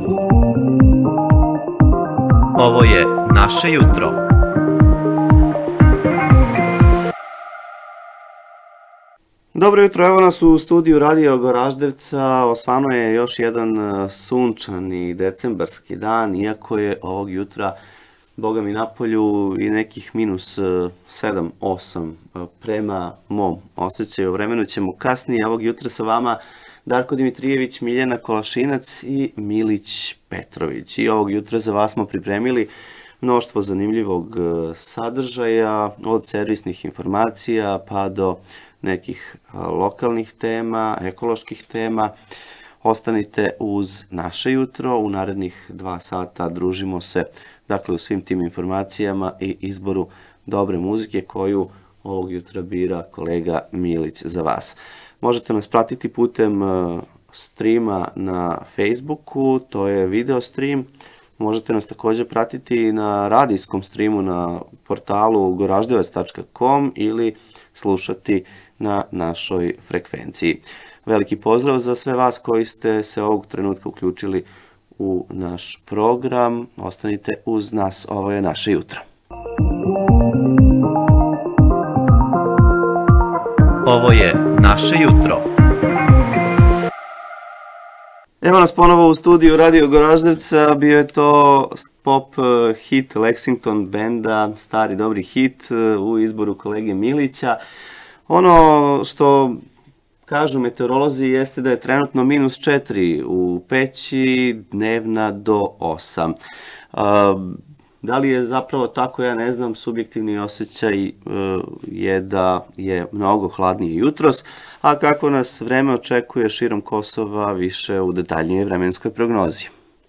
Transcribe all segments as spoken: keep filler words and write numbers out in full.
Ovo je naše jutro. Dobro jutro, evo nas u studiju Radio Goraždevca. Osvano je još jedan sunčani decembarski dan, iako je ovog jutra, boga mi, napolju i nekih minus sedam osam prema mom osjećaju. O vremenu ćemo kasnije. Ovog jutra sa vama Darko Dimitrijević, Miljana Kolašinac i Milić Petrović. I ovog jutra za vas smo pripremili mnoštvo zanimljivog sadržaja, od servisnih informacija pa do nekih lokalnih tema, ekoloških tema. Ostanite uz naše jutro, u narednih dva sata družimo se dakle u svim tim informacijama i izboru dobre muzike koju ovog jutra bira kolega Milić za vas. Možete nas pratiti putem streama na Facebooku, to je video stream. Možete nas također pratiti na radijskom streamu na portalu goraždevac tačka com ili slušati na našoj frekvenciji. Veliki pozdrav za sve vas koji ste se ovog trenutka uključili u naš program. Ostanite uz nas, ovo je naše jutro. Ovo je naše jutro. Evo nas ponovo u studiju Radio Goraždevca, bio je to pop hit Lexington benda, stari dobri hit u izboru kolege Milića. Ono što kažu meteorolozi jeste da je trenutno minus četiri u Peći, dnevna do osam. Da li je zapravo tako, ja ne znam, subjektivni osjećaj je da je mnogo hladnije jutros, a kako nas vreme očekuje širom Kosova, više u detaljnijoj vremenskoj prognozi.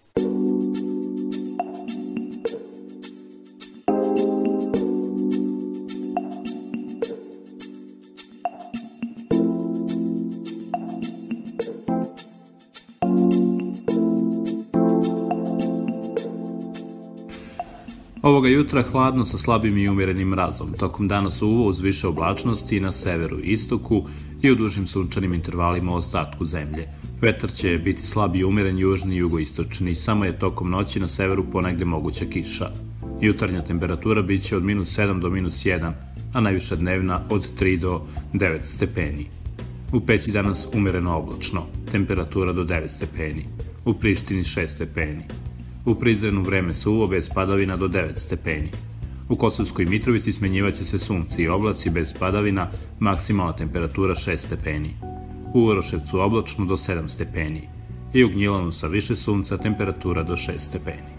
Ovoga jutra hladno sa slabim i umjerenim mrazom, tokom dana suvo uz više oblačnosti na severu i istoku i u dužim sunčanim intervalima u ostatku zemlje. Vetar će biti slab i umjeren južni i jugoistočni, samo je tokom noći na severu ponegde moguća kiša. Jutarnja temperatura bit će od minus sedam do minus jedan, a najviša dnevna od tri do devet stepeni. U Peći danas umjereno oblačno, temperatura do devet stepeni, u Prištini šest stepeni. U Prizrenu vreme suvo bez padavina do devet stepeni. U Kosovskoj Mitrovici smenjivaće se sunce i oblaci bez padavina, maksimalna temperatura šest stepeni. U Uroševcu oblačno do sedam stepeni i u Gnjilanu sa više sunca temperatura do šest stepeni.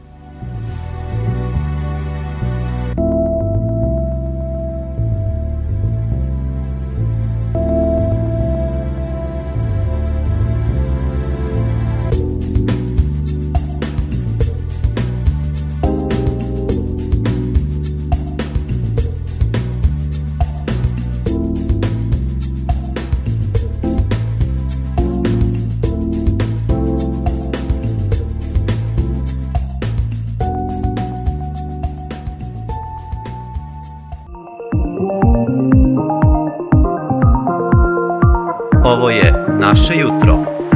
Ovo je naše jutro.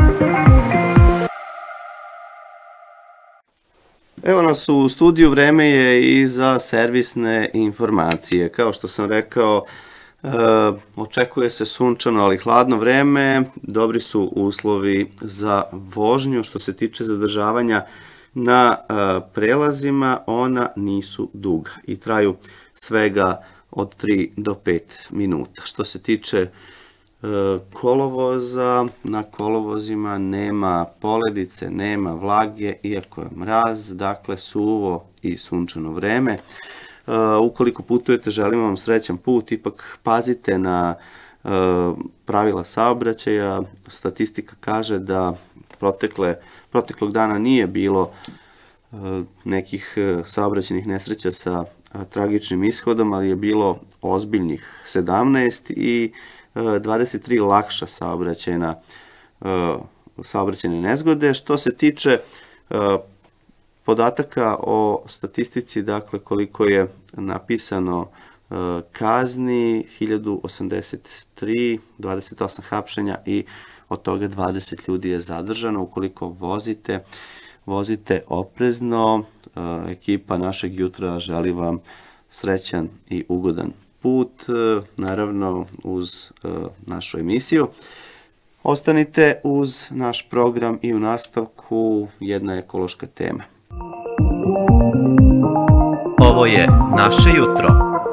Evo nas u studiju, vreme je i za servisne informacije. Kao što sam rekao, e, očekuje se sunčano ali hladno vreme, dobri su uslovi za vožnju. Što se tiče zadržavanja na e, prelazima, ona nisu duga i traju svega od tri do pet minuta. Što se tiče kolovoza, na kolovozima nema poledice, nema vlage, iako je mraz, dakle suvo i sunčano vreme. Ukoliko putujete, želimo vam srećan put, ipak pazite na pravila saobraćaja. Statistika kaže da protekle, proteklog dana nije bilo nekih saobraćajnih nesreća sa tragičnim ishodom, ali je bilo ozbiljnih sedamnaest i dvadeset tri lakša saobraćajna saobraćajne nezgode. Što se tiče podataka o statistici, dakle koliko je napisano kazni, hiljadu osamdeset tri, dvadeset osam hapšenja i od toga dvadeset ljudi je zadržano. Ukoliko vozite vozite oprezno. Ekipa našeg jutra želi vam srećan i ugodan put, naravno uz našu emisiju. Ostanite uz naš program i u nastavku jedna ekološka tema. Ovo je naše jutro.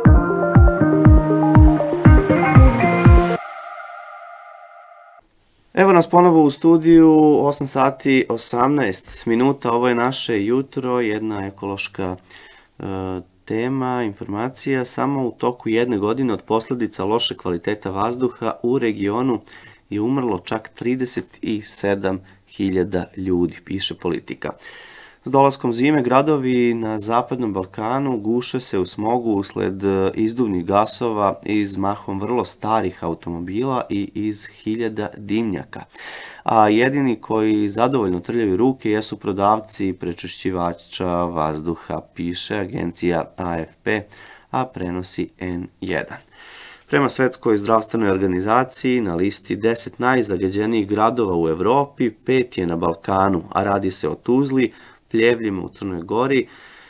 Evo nas ponovo u studiju, osam sati osamnaest minuta, ovo je naše jutro, jedna ekološka e, tema, informacija. Samo u toku jedne godine od posljedica loše kvaliteta vazduha u regionu je umrlo čak trideset sedam hiljada ljudi, piše Politika. S dolaskom zime gradovi na Zapadnom Balkanu guše se u smogu usled izduvnih gasova iz mahom vrlo starih automobila i iz hiljada dimnjaka. A jedini koji zadovoljno trljaju ruke jesu prodavci prečišćivača vazduha, piše agencija A F P, a prenosi N jedan. Prema Svetskoj zdravstvenoj organizaciji na listi deset najzagađenijih gradova u Evropi, pet je na Balkanu, a radi se o Tuzli, Pljevljima u Crnoj Gori,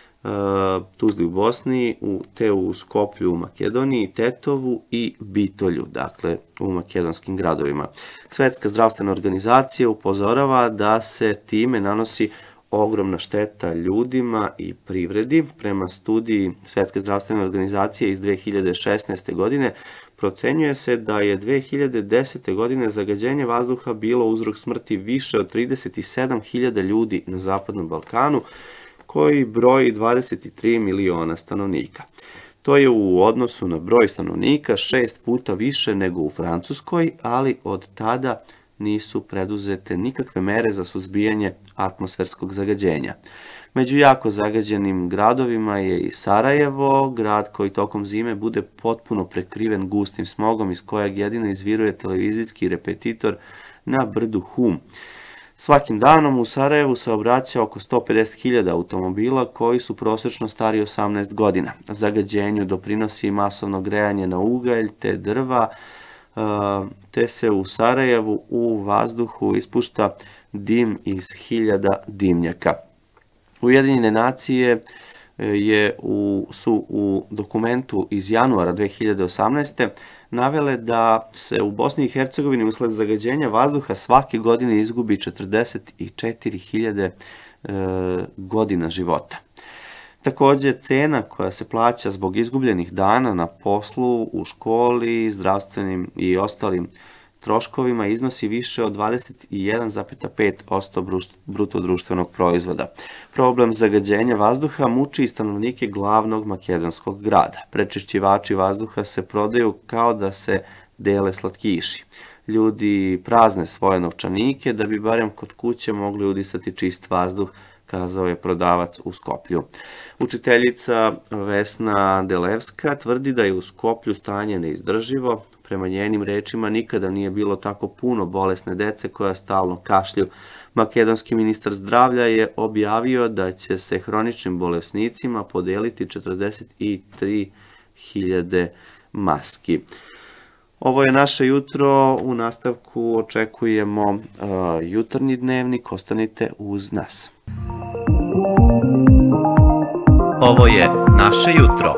Tuzli u Bosni, te u Skoplju u Makedoniji, Tetovu i Bitolju, dakle u makedonskim gradovima. Svetska zdravstvena organizacija upozorava da se time nanosi ogromna šteta ljudima i privredi. Prema studiji Svetske zdravstvene organizacije iz dve hiljade šesnaeste. godine procenjuje se da je dve hiljade desete. godine zagađenje vazduha bilo uzrok smrti više od trideset sedam hiljada ljudi na Zapadnom Balkanu, koji broji dvadeset tri miliona stanovnika. To je u odnosu na broj stanovnika šest puta više nego u Francuskoj, ali od tada nisu preduzete nikakve mere za suzbijanje atmosferskog zagađenja. Među jako zagađenim gradovima je i Sarajevo, grad koji tokom zime bude potpuno prekriven gustim smogom iz kojeg jedino izviruje televizijski repetitor na brdu Hum. Svakim danom u Sarajevu se obraća oko sto pedeset hiljada automobila koji su prosječno stari osamnaest godina. Zagađenju doprinosi masovno grejanje na ugalj te drva, te se u Sarajevu u vazduhu ispušta dim iz hiljada dimnjaka. Ujedinjene nacije je u, su u dokumentu iz januara dve hiljade osamnaeste. navele da se u Bosni i Hercegovini usled zagađenja vazduha svake godine izgubi četrdeset četiri hiljade e, godina života. Takođe, cena koja se plaća zbog izgubljenih dana na poslu, u školi, zdravstvenim i ostalim troškovima iznosi više od dvadeset jedan zarez pet posto bruto društvenog proizvoda. Problem zagađenja vazduha muči i stanovnike glavnog makedonskog grada. Prečišćivači vazduha se prodaju kao da se dele slatkiši. Ljudi prazne svoje novčanike da bi barem kod kuće mogli udisati čist vazduh, kazao je prodavac u Skoplju. Učiteljica Vesna Delevska tvrdi da je u Skoplju stanje neizdrživo. Prema njenim rečima nikada nije bilo tako puno bolesne dece koja stalno kašlju. Makedonski ministar zdravlja je objavio da će se hroničnim bolesnicima podeliti četrdeset tri hiljade maski. Ovo je naše jutro, u nastavku očekujemo uh, jutarnji dnevnik, ostanite uz nas. Ovo je naše jutro.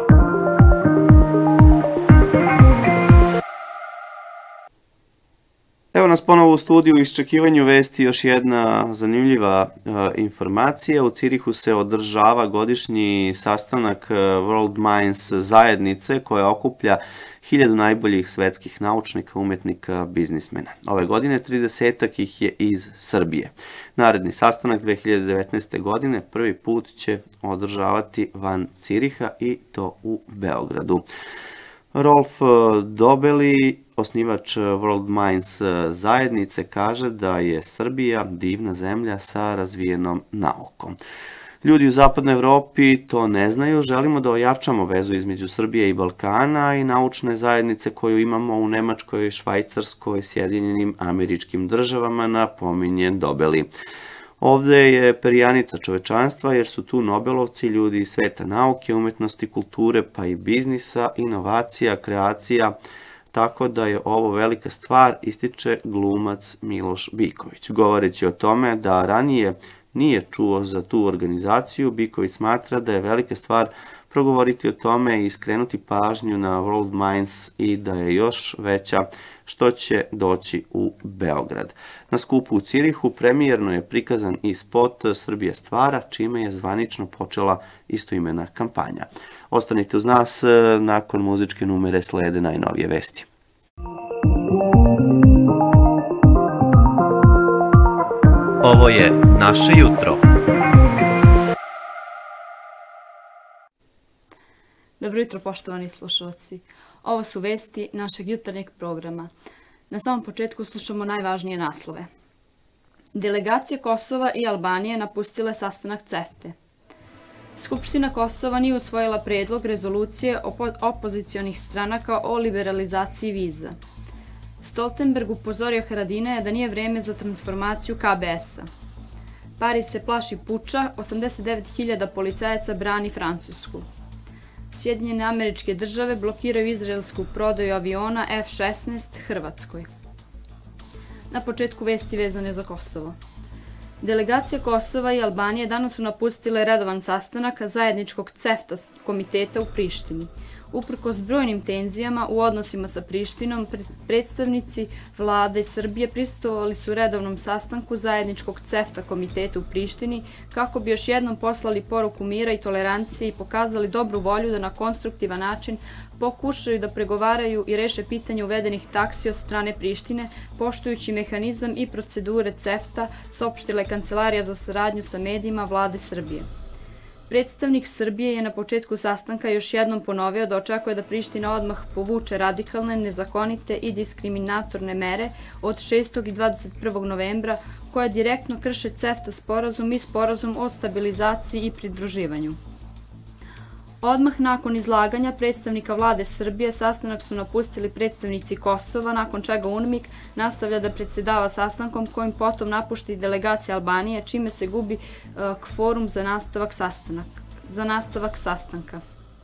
Evo nas ponovo u studiju, u iščekivanju vesti još jedna zanimljiva uh, informacija. U Cirihu se održava godišnji sastanak uh, World Minds zajednice koja okuplja hiljadu najboljih svetskih naučnika, umetnika, biznismena. Ove godine tridesetak ih je iz Srbije. Naredni sastanak dve hiljade devetnaeste. godine prvi put će održavati van Ciriha i to u Beogradu. Rolf Dobeli, osnivač World Minds zajednice, kaže da je Srbija divna zemlja sa razvijenom naukom. Ljudi u zapadnoj Evropi to ne znaju, želimo da ojačamo vezu između Srbije i Balkana i naučne zajednice koju imamo u Nemačkoj, Švajcarskoj, Sjedinjenim Američkim Državama, napominje Dobeli. Ovde je perjanica čovečanstva jer su tu Nobelovci, ljudi iz sveta nauke, umetnosti, kulture pa i biznisa, inovacija, kreacija, tako da je ovo velika stvar, ističe glumac Miloš Biković. Govoreći o tome da ranije nije čuo za tu organizaciju, Biković smatra da je velika stvar progovoriti o tome i skrenuti pažnju na World Minds i da je još veća što će doći u Beograd. Na skupu u Cirihu premijerno je prikazan i spot Srbija stvara, čime je zvanično počela istoimena kampanja. Ostanite uz nas, nakon muzičke numere slede najnovije vesti. Ovo je naše jutro. Dobro jutro, poštovani slušalci. Ovo su vesti našeg jutarnjeg programa. Na samom početku slušamo najvažnije naslove. Delegacije Kosova i Albanije napustile sastanak CEFTA. Skupština Kosova nije usvojila predlog rezolucije opozicionih stranaka o liberalizaciji viza. Stoltenberg upozorio Haradinaja da nije vreme za transformaciju K B S-a. Pariz se plaši puča, osamdeset devet hiljada policajaca brani Francusku. Sjedinjene Američke Države blokiraju izraelsku prodaju aviona F šesnaest Hrvatskoj. Na početku vesti vezane za Kosovo. Delegacija Kosova i Albanije danas su napustile redovan sastanak zajedničkog CEFTA komiteta u Prištini. Uprkos brojnim tenzijama u odnosima sa Prištinom, predstavnici vlade Srbije prisustvovali su redovnom sastanku zajedničkog CEFTA komiteta u Prištini kako bi još jednom poslali poruku mira i tolerancije i pokazali dobru volju da na konstruktivan način pokušaju da pregovaraju i reše pitanje uvedenih taksi od strane Prištine, poštujući mehanizam i procedure CEFTA, saopštila je Kancelarija za saradnju sa medijima vlade Srbije. Predstavnik Srbije je na početku sastanka još jednom ponovio da očekuje da Priština odmah povuče radikalne, nezakonite i diskriminatorne mere od šestog i dvadeset prvog novembra koje direktno krše CEFTA sporazum i sporazum o stabilizaciji i pridruživanju. Odmah nakon izlaganja predstavnika vlade Srbije sastanak su napustili predstavnici Kosova, nakon čega UNMIK nastavlja da predsedava sastankom kojim potom napušta i delegacija Albanije, čime se gubi kvorum za nastavak za nastavak sastanka.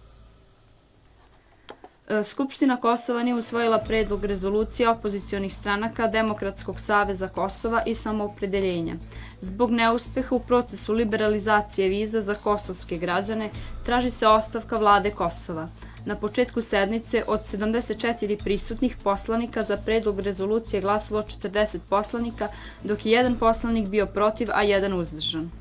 Skupština Kosova nije usvojila predlog rezolucije opozicionih stranaka Demokratskog saveza Kosova i samoopredeljenja. Zbog neuspeha u procesu liberalizacije viza za kosovske građane traži se ostavka vlade Kosova. Na početku sednice od sedamdeset četiri prisutnih poslanika za predlog rezolucije glasalo četrdeset poslanika, dok je jedan poslanik bio protiv, a jedan uzdržan.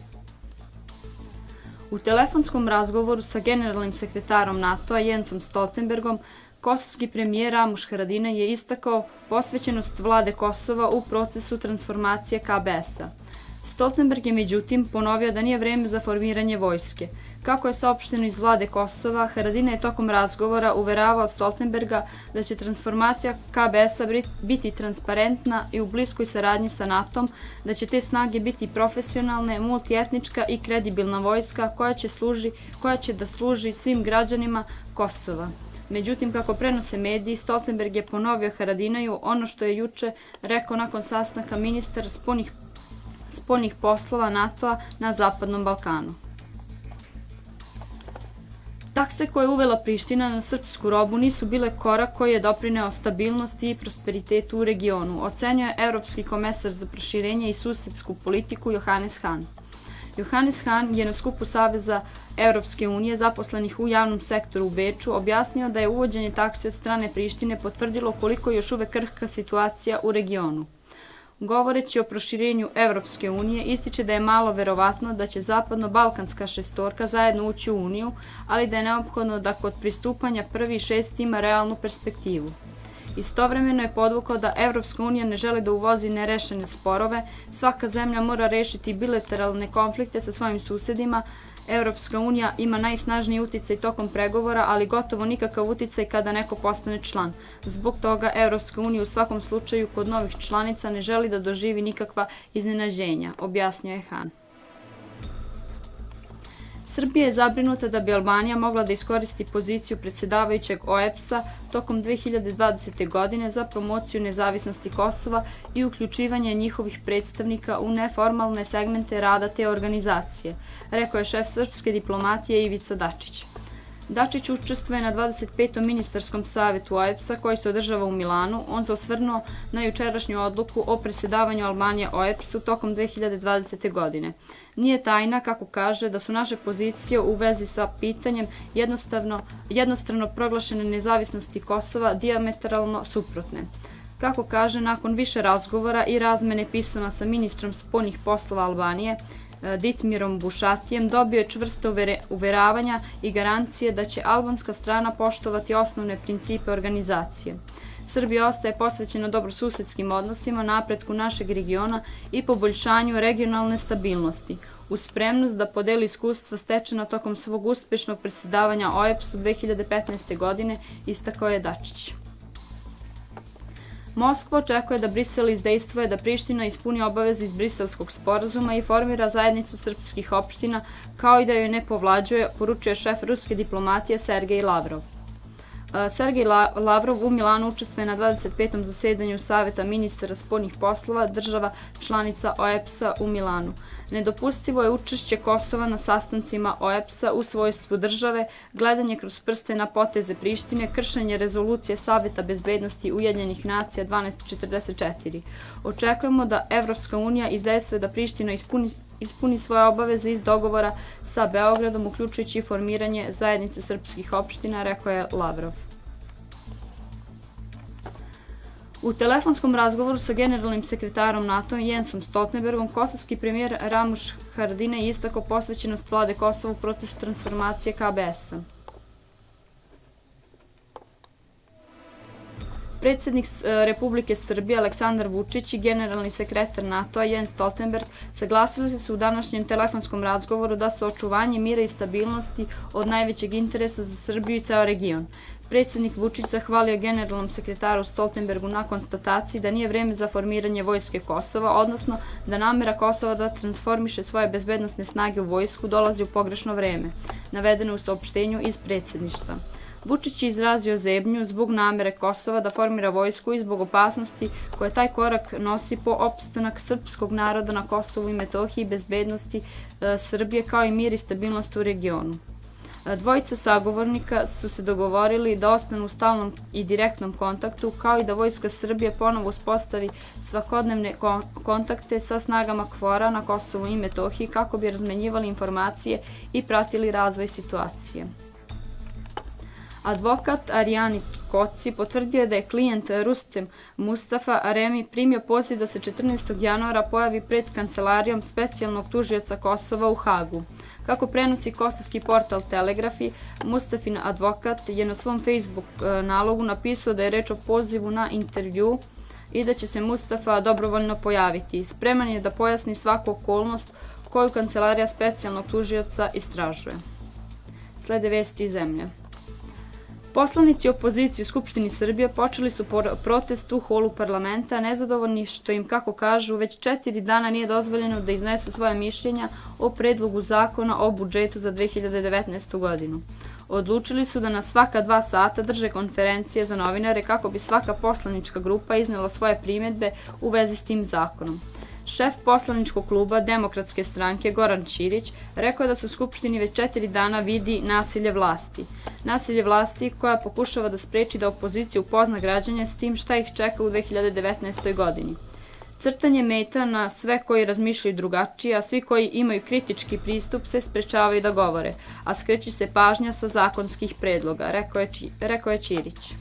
U telefonskom razgovoru sa generalnim sekretarom NATO-a Jensom Stoltenbergom, kosovski premijer Ramuš Haradinaj je istakao posvećenost vlade Kosova u procesu transformacije K B S-a. Stoltenberg je međutim ponovio da nije vreme za formiranje vojske. Kako je saopšteno iz vlade Kosova, Haradinaj je tokom razgovora uveravao Stoltenberga da će transformacija K B S-a biti transparentna i u bliskoj saradnji sa NATO-om, da će te snage biti profesionalne, multietnička i kredibilna vojska koja će, služi, koja će da služi svim građanima Kosova. Međutim, kako prenose mediji, Stoltenberg je ponovio Haradinaju ono što je juče rekao nakon sastanka ministar spoljnih spoljnih poslova NATO-a na Zapadnom Balkanu. Takse koje je uvela Priština na srpsku robu nisu bile korak koji je doprineo stabilnosti i prosperitetu u regionu, ocenjuje Evropski komesar za proširenje i susedsku politiku Johannes Hahn. Johannes Hahn je na skupu Saveza Evropske unije zaposlenih u javnom sektoru u Beču objasnio da je uvođenje takse od strane Prištine potvrdilo koliko je još uvek krhka situacija u regionu. Govoreći o proširenju Evropske unije, ističe da je malo verovatno da će zapadno-balkanska šestorka zajedno ući u Uniju, ali da je neophodno da kod pristupanja prvi šest ima realnu perspektivu. Istovremeno je podvukao da Evropska unija ne želi da uvozi nerešene sporove, svaka zemlja mora rešiti bilateralne konflikte sa svojim susedima. Evropska unija ima najsnažniji uticaj tokom pregovora, ali gotovo nikakav uticaj kada neko postane član. Zbog toga Evropska unija u svakom slučaju kod novih članica ne želi da doživi nikakva iznenađenja, objasnio je Hahn. Srbija je zabrinuta da bi Albanija mogla da iskoristi poziciju predsedavajućeg O E B S-a tokom dve hiljade dvadesete. godine za promociju nezavisnosti Kosova i uključivanje njihovih predstavnika u neformalne segmente rada te organizacije, rekao je šef srpske diplomatije Ivica Dačić. Dačić učestvuje na dvadeset petom ministarskom savetu O E B S-a koji se održava u Milanu. On se osvrnuo na jučerašnju odluku o predsjedavanju Albanije O E B S-u tokom dve hiljade dvadesete. godine. Nije tajna, kako kaže, da su naše pozicije u vezi sa pitanjem jednostavno, jednostrano proglašene nezavisnosti Kosova dijametralno suprotne. Kako kaže, nakon više razgovora i razmene pisama sa ministrom spoljnih poslova Albanije, Ditmirom Bušatijem, dobio je čvrsto uveravanja i garancije da će albanska strana poštovati osnovne principe organizacije. Srbija ostaje posvećena dobrosusedskim odnosima, napretku našeg regiona i poboljšanju regionalne stabilnosti, uz spremnost da podeli iskustva stečena tokom svog uspešnog predsjedavanja O E B S-u dve hiljade petnaeste. godine, istakao je Dačić. Moskva očekuje da Brisel izdejstvuje da Priština ispuni obaveze iz Briselskog sporazuma i formira zajednicu srpskih opština, kao i da joj ne povlađuje, poručuje šef ruske diplomatije Sergej Lavrov. Sergej Lavrov u Milanu učestvuje na dvadeset petom zasedanju Saveta ministara spoljnih poslova država članica O E B S-a u Milanu. Nedopustivo je učešće Kosova na sastancima O E B S-a u svojstvu države, gledanje kroz prste na poteze Prištine, kršenje rezolucije Saveta bezbednosti Ujedinjenih nacija dvanaest četrdeset četiri. Očekujemo da Evropska unija izdejstvuje da Priština ispuni, ispuni svoje obaveze iz dogovora sa Beogradom, uključujući i formiranje zajednice srpskih opština, rekao je Lavrov. U telefonskom razgovoru sa generalnim sekretarom NATO Jensom Stoltenbergom, kosovski premijer Ramuš Haradinaj istakao posvećenost vlade Kosova u procesu transformacije K B S-a. Predsjednik Republike Srbije Aleksandar Vučić i generalni sekretar NATO-a Jens Stoltenberg saglasili su se u današnjem telefonskom razgovoru da su očuvanje mira i stabilnosti od najvećeg interesa za Srbiju i ceo region. Predsjednik Vučić zahvalio generalnom sekretaru Stoltenbergu na konstataciji da nije vreme za formiranje vojske Kosova, odnosno da namera Kosova da transformiše svoje bezbednosne snage u vojsku dolazi u pogrešno vreme, navedeno u saopštenju iz predsjedništva. Vučić je izrazio zebnju zbog namere Kosova da formira vojsku i zbog opasnosti koje taj korak nosi po opstanak srpskog naroda na Kosovu i Metohiji, bezbednosti Srbije kao i mir i stabilnost u regionu. Dvojica sagovornika su se dogovorili da ostanu u stalnom i direktnom kontaktu, kao i da Vojska Srbije ponovo uspostavi svakodnevne kontakte sa snagama KFOR-a na Kosovu i Metohiji kako bi razmenjivali informacije i pratili razvoj situacije. Advokat Arijani Koci potvrdio je da je klijent Rustem Mustafa Aremi primio poziv da se četrnaestog januara pojavi pred kancelarijom specijalnog tužioca Kosova u Hagu. Kako prenosi kosovski portal Telegrafi, Mustafin advokat je na svom Facebook nalogu napisao da je reč o pozivu na intervju i da će se Mustafa dobrovoljno pojaviti. Spreman je da pojasni svaku okolnost koju kancelarija specijalnog tužioca istražuje. Slede vesti iz zemlje. Poslanici opozicije u Skupštini Srbije počeli su protest u holu parlamenta, nezadovoljni što im, kako kažu, već četiri dana nije dozvoljeno da iznesu svoje mišljenja o predlogu zakona o budžetu za dve hiljade devetnaestu. godinu. Odlučili su da na svaka dva sata drže konferencije za novinare kako bi svaka poslanička grupa iznela svoje primjedbe u vezi s tim zakonom. Šef poslaničkog kluba Demokratske stranke Goran Ćirić rekao je da se u Skupštini već četiri dana vidi nasilje vlasti. Nasilje vlasti koja pokušava da spreči da opozicija upozna građane s tim šta ih čeka u dve hiljade devetnaestoj. godini. Crtanje meta na sve koji razmišljaju drugačije, a svi koji imaju kritički pristup se sprečavaju da govore, a skreće se pažnja sa zakonskih predloga, rekao je, rekao je Ćirić.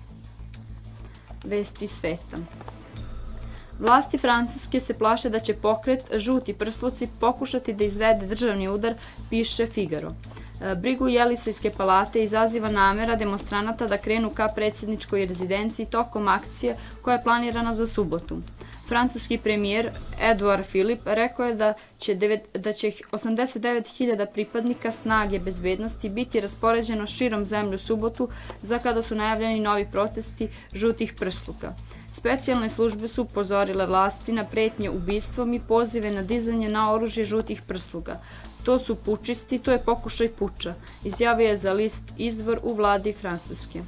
Vesti sveta. Vlasti Francuske se plaše da će pokret Žuti prsluci pokušati da izvede državni udar, piše Figaro. Brigu Jelisejske palate izaziva namera demonstranata da krenu ka predsjedničkoj rezidenciji tokom akcije koja je planirana za subotu. Francuski premijer Edouard Philippe rekao je da će, da će osamdeset devet hiljada pripadnika snage bezbednosti biti raspoređeno širom zemlje u subotu za kada su najavljeni novi protesti žutih prsluka. Specijalne službe su upozorile vlasti na pretnje ubistvom i pozive na dizanje na oružje žutih prsluka. To su pučisti, to je pokušaj puča, izjavio je za list Izvor u vladi Francuske.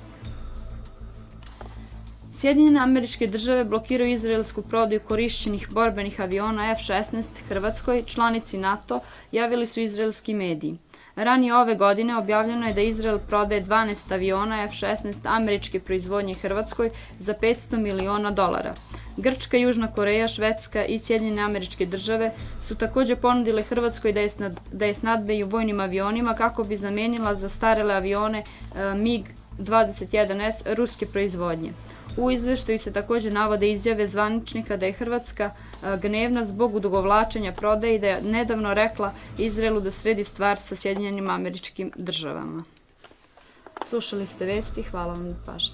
Sjedinjene Američke Države blokiraju izraelsku prodaju korišćenih borbenih aviona F šesnaest Hrvatskoj, članici NATO, javili su izraelski mediji. Ranije ove godine objavljeno je da Izrael prodaje dvanaest aviona F šesnaest američke proizvodnje Hrvatskoj za petsto miliona dolara. Grčka, Južna Koreja, Švedska i Sjedinjene Američke Države su također ponudile Hrvatskoj da je snadbeju vojnim avionima kako bi zamenila zastarele avione MiG dvadeset jedan S ruske proizvodnje. U izveštaju se također navode izjave zvaničnika da je Hrvatska gnevna zbog odugovlačenja prodaje i da je nedavno rekla Izraelu da sredi stvar sa Sjedinjenim Američkim Državama. Slušali ste vesti, hvala vam na pažnji.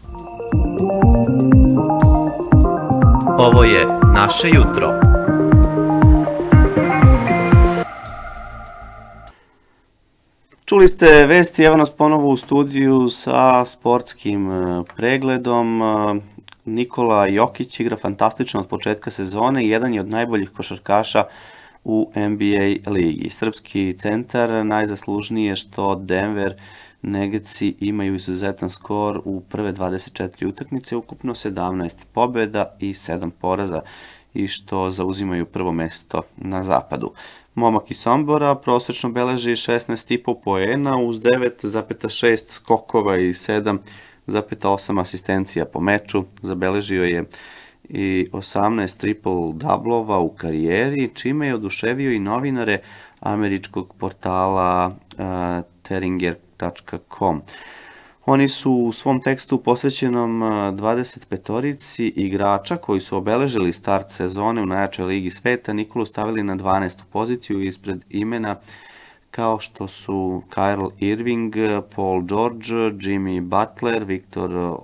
Ovo je naše jutro. Čuli ste vesti, evo nas ponovo u studiju sa sportskim pregledom. Nikola Jokić igra fantastično od početka sezone i jedan je od najboljih košarkaša u N B A ligi. Srpski centar najzaslužniji je što Denver Nuggetsi imaju izuzetan skor u prve dvadeset četiri utakmice, ukupno sedamnaest pobjeda i sedam poraza i što zauzimaju prvo mesto na zapadu. Momak iz Sombora prosečno beleži šesnaest i po poena uz devet zarez šest skokova i sedam zarez osam asistencija po meču. Zabeležio je i osamnaest triple-doublova u karijeri, čime je oduševio i novinare američkog portala uh, Terringer tačka com. Oni su u svom tekstu posvećenom dvadeset petorici igrača koji su obeležili start sezone u najjačoj ligi sveta Nikolu stavili na dvanaestu poziciju ispred imena kao što su Kyrie Irving, Paul George, Jimmy Butler, Victor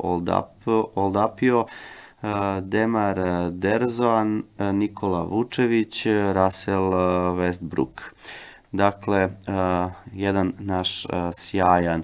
Oladipo, Demar DeRozan, Nikola Vučević, Russell Westbrook. Dakle, jedan naš sjajan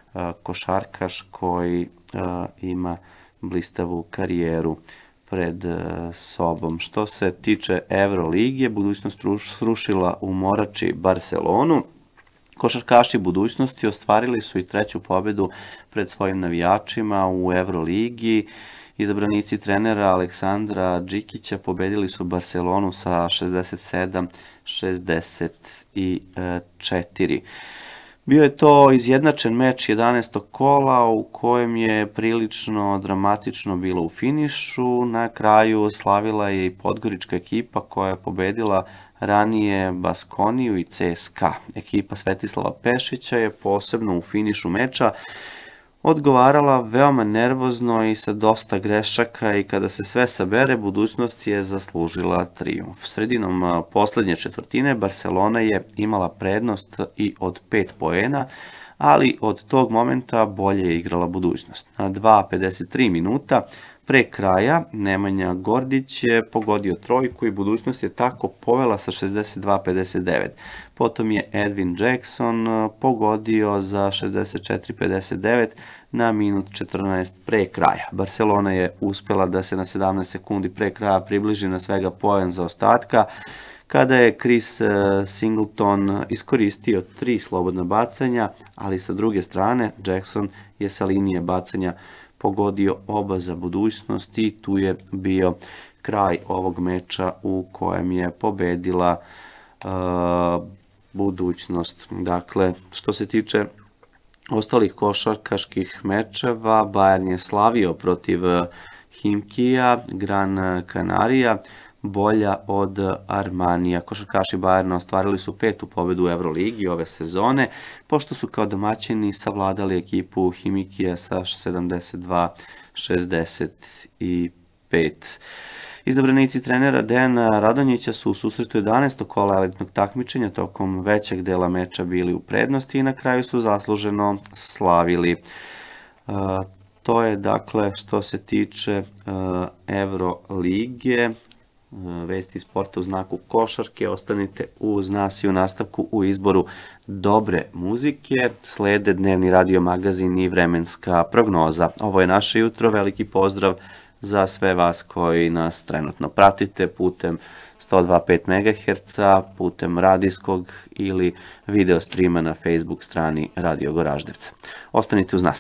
košarkaš koji ima blistavu karijeru pred sobom. Što se tiče Evroligije, budućnost srušila u Morači Barcelonu. Košarkaši budućnosti ostvarili su i treću pobjedu pred svojim navijačima u Evroligi. Izabranici trenera Aleksandra Džikića pobedili su Barcelonu sa šezdeset sedam šezdeset četiri. Bio je to izjednačen meč jedanaestog kola u kojem je prilično dramatično bilo u finišu. Na kraju slavila je i podgorička ekipa koja je pobedila ranije Baskoniju i C S K A. Ekipa Svetislava Pešića je posebno u finišu meča odgovarala veoma nervozno i sa dosta grešaka i kada se sve sabere, budućnost je zaslužila trijumf. Sredinom poslednje četvrtine Barcelona je imala prednost i od pet poena, ali od tog momenta bolje je igrala budućnost. Na dva pedeset tri minuta pre kraja Nemanja Gordić je pogodio trojku i budućnost je tako povela sa šezdeset dva pedeset devet. Potom je Edwin Jackson pogodio za šezdeset četiri pedeset devet na minut četrnaest pre kraja. Barcelona je uspela da se na sedamnaest sekundi pre kraja približi na svega poen zaostatka, kada je Chris Singleton iskoristio tri slobodna bacanja, ali sa druge strane Jackson je sa linije bacanja pogodio oba za budućnost i tu je bio kraj ovog meča u kojem je pobedila uh, budućnost. Dakle, što se tiče ostalih košarkaških mečeva, Bayern je slavio protiv Himkija, Gran Canaria, bolja od Armanija. Košarkaši Bayerna ostvarili su petu pobedu u Evroligi ove sezone, pošto su kao domaćini savladali ekipu Himkija sa sedamdeset dva šezdeset pet. Izabranici trenera Dejana Radonjića su u susretu jedanaestog kola elitnog takmičenja tokom većeg dela meča bili u prednosti i na kraju su zasluženo slavili. Uh, to je dakle što se tiče uh, Evrolige. Vesti sporta u znaku košarke. Ostanite uz nas i u nastavku u izboru dobre muzike. Slede dnevni radio magazin i vremenska prognoza. Ovo je naše jutro. Veliki pozdrav za sve vas koji nas trenutno pratite putem sto dva zarez pet megaherca, putem radijskog ili video streama na Facebook strani Radio Goraždevca. Ostanite uz nas.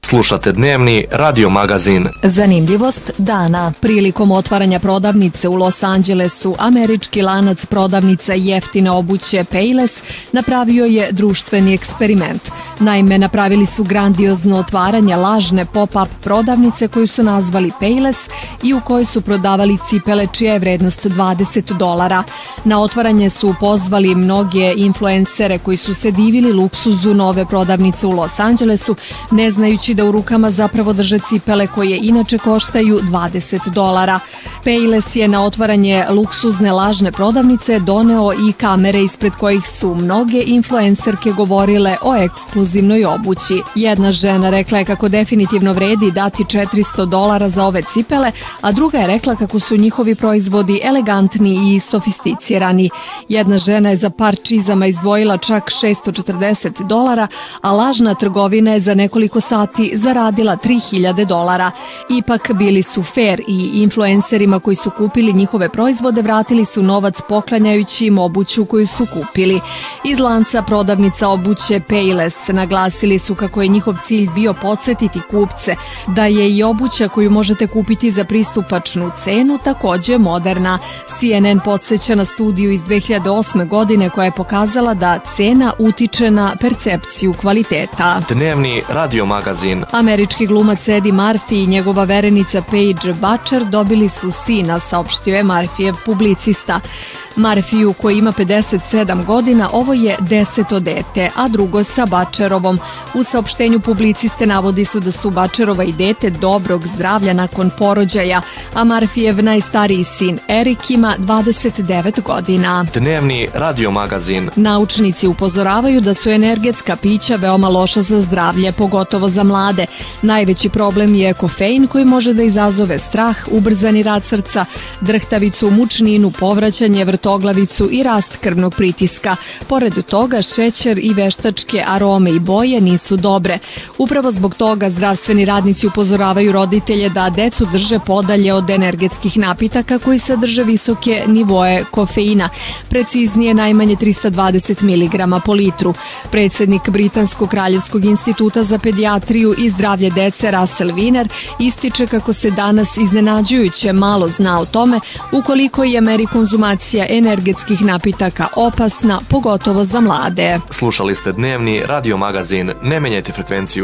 Slušate dnevni radio magazin. Zanimljivost dana. Prilikom otvaranja prodavnice u Los Angelesu, američki lanac prodavnica jeftine obuće Payless napravio je društveni eksperiment. Naime, napravili su grandiozno otvaranje lažne pop-up prodavnice koju su nazvali Payless i u kojoj su prodavali cipele čija je vrednost dvadeset dolara. Na otvaranje su pozvali mnoge influencere koji su se divili luksuzu nove prodavnice u Los Angelesu, ne znajući da u rukama zapravo drže cipele koje inače koštaju dvadeset dolara. Payless je na otvaranje luksuzne lažne prodavnice doneo i kamere ispred kojih su mnoge influencerke govorile o ekskluzivnoj obući. Jedna žena rekla je kako definitivno vredi dati četiristo dolara za ove cipele, a druga je rekla kako su njihovi proizvodi elegantni i sofisticirani. Jedna žena je za par čizama izdvojila čak šesto četrdeset dolara, a lažna trgovina je za nekoliko sati zaradila tri hiljade dolara. Ipak bili su fair i influencerima koji su kupili njihove proizvode vratili su novac poklanjajući im obuću koju su kupili. Iz lanca prodavnica obuće Payless naglasili su kako je njihov cilj bio podsjetiti kupce da je i obuća koju možete kupiti za pristupačnu cenu takođe moderna. C N N podsjeća na studiju iz dve hiljade osme godine koja je pokazala da cena utiče na percepciju kvaliteta. Dnevni radio magazin. Američki glumac Eddie Murphy i njegova verenica Paige Butcher dobili su sina, saopštio je Murphyjev publicista. Murphyu, koji ima pedeset sedam godina, ovo je deseto dete, a drugo sa Butcherovom. U saopštenju publiciste navodi su da su Butcherova i dete dobrog zdravlja nakon porođaja, a Murphyjev najstariji sin Eric ima dvadeset devet godina. Dnevni radio magazin. Naučnici upozoravaju da su energetska pića veoma loša za zdravlje, pogotovo za mlade. Najveći problem je kofein koji može da izazove strah, ubrzani rad srca, drhtavicu, mučninu, povraćanje, vrtoglavicu i rast krvnog pritiska. Pored toga, šećer i veštačke arome i boje nisu dobre. Upravo zbog toga zdravstveni radnici upozoravaju roditelje da decu drže podalje od energetskih napitaka koji sadrže visoke nivoe kofeina, preciznije najmanje trista dvadeset miligrama po litru. Predsednik Britanskog kraljevskog instituta za pedijatriju i zdravlje dece Russell Wiener ističe kako se danas iznenađujuće malo zna o tome ukoliko je meri konzumacija energetskih napitaka opasna, pogotovo za mlade. Slušali ste dnevni radio magazin. Ne menjajte frekvenciju.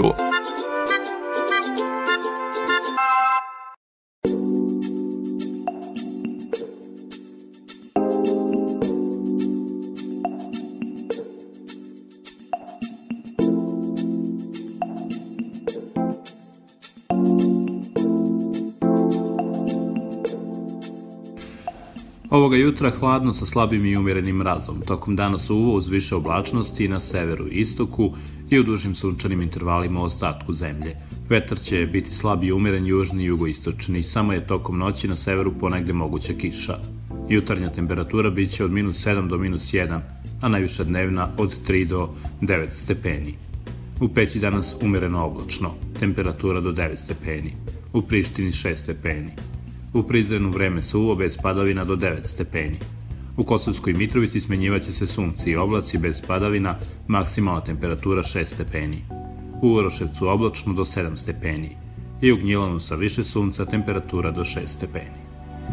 Ovoga jutra hladno sa slabim i umjerenim mrazom. Tokom dana suvo uz više oblačnosti na severu i istoku i u dužim sunčanim intervalima u ostatku zemlje. Vetar će biti slab i umjeren južni i jugoistočni, samo je tokom noći na severu ponegde moguća kiša. Jutarnja temperatura bit će od minus sedam do minus jedan, a najviša dnevna od tri do devet stepeni. U Peći danas umjereno oblačno, temperatura do devet stepeni. U Prištini šest stepeni. U Prizrenu vreme suvo bez padavina do devet stepeni. U Kosovskoj Mitrovici smenjivaće se sunce i oblaci bez padavina, maksimalna temperatura šest stepeni. U Uroševcu oblačno do sedam stepeni. I u Gnjilanu sa više sunca temperatura do šest stepeni.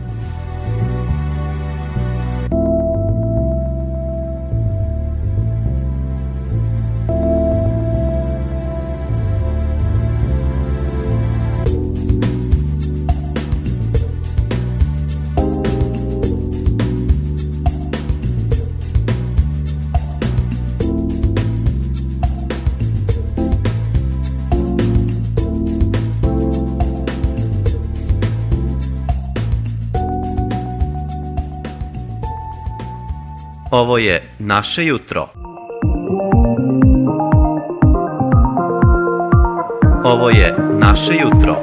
Ovo je naše jutro. Ovo je naše jutro.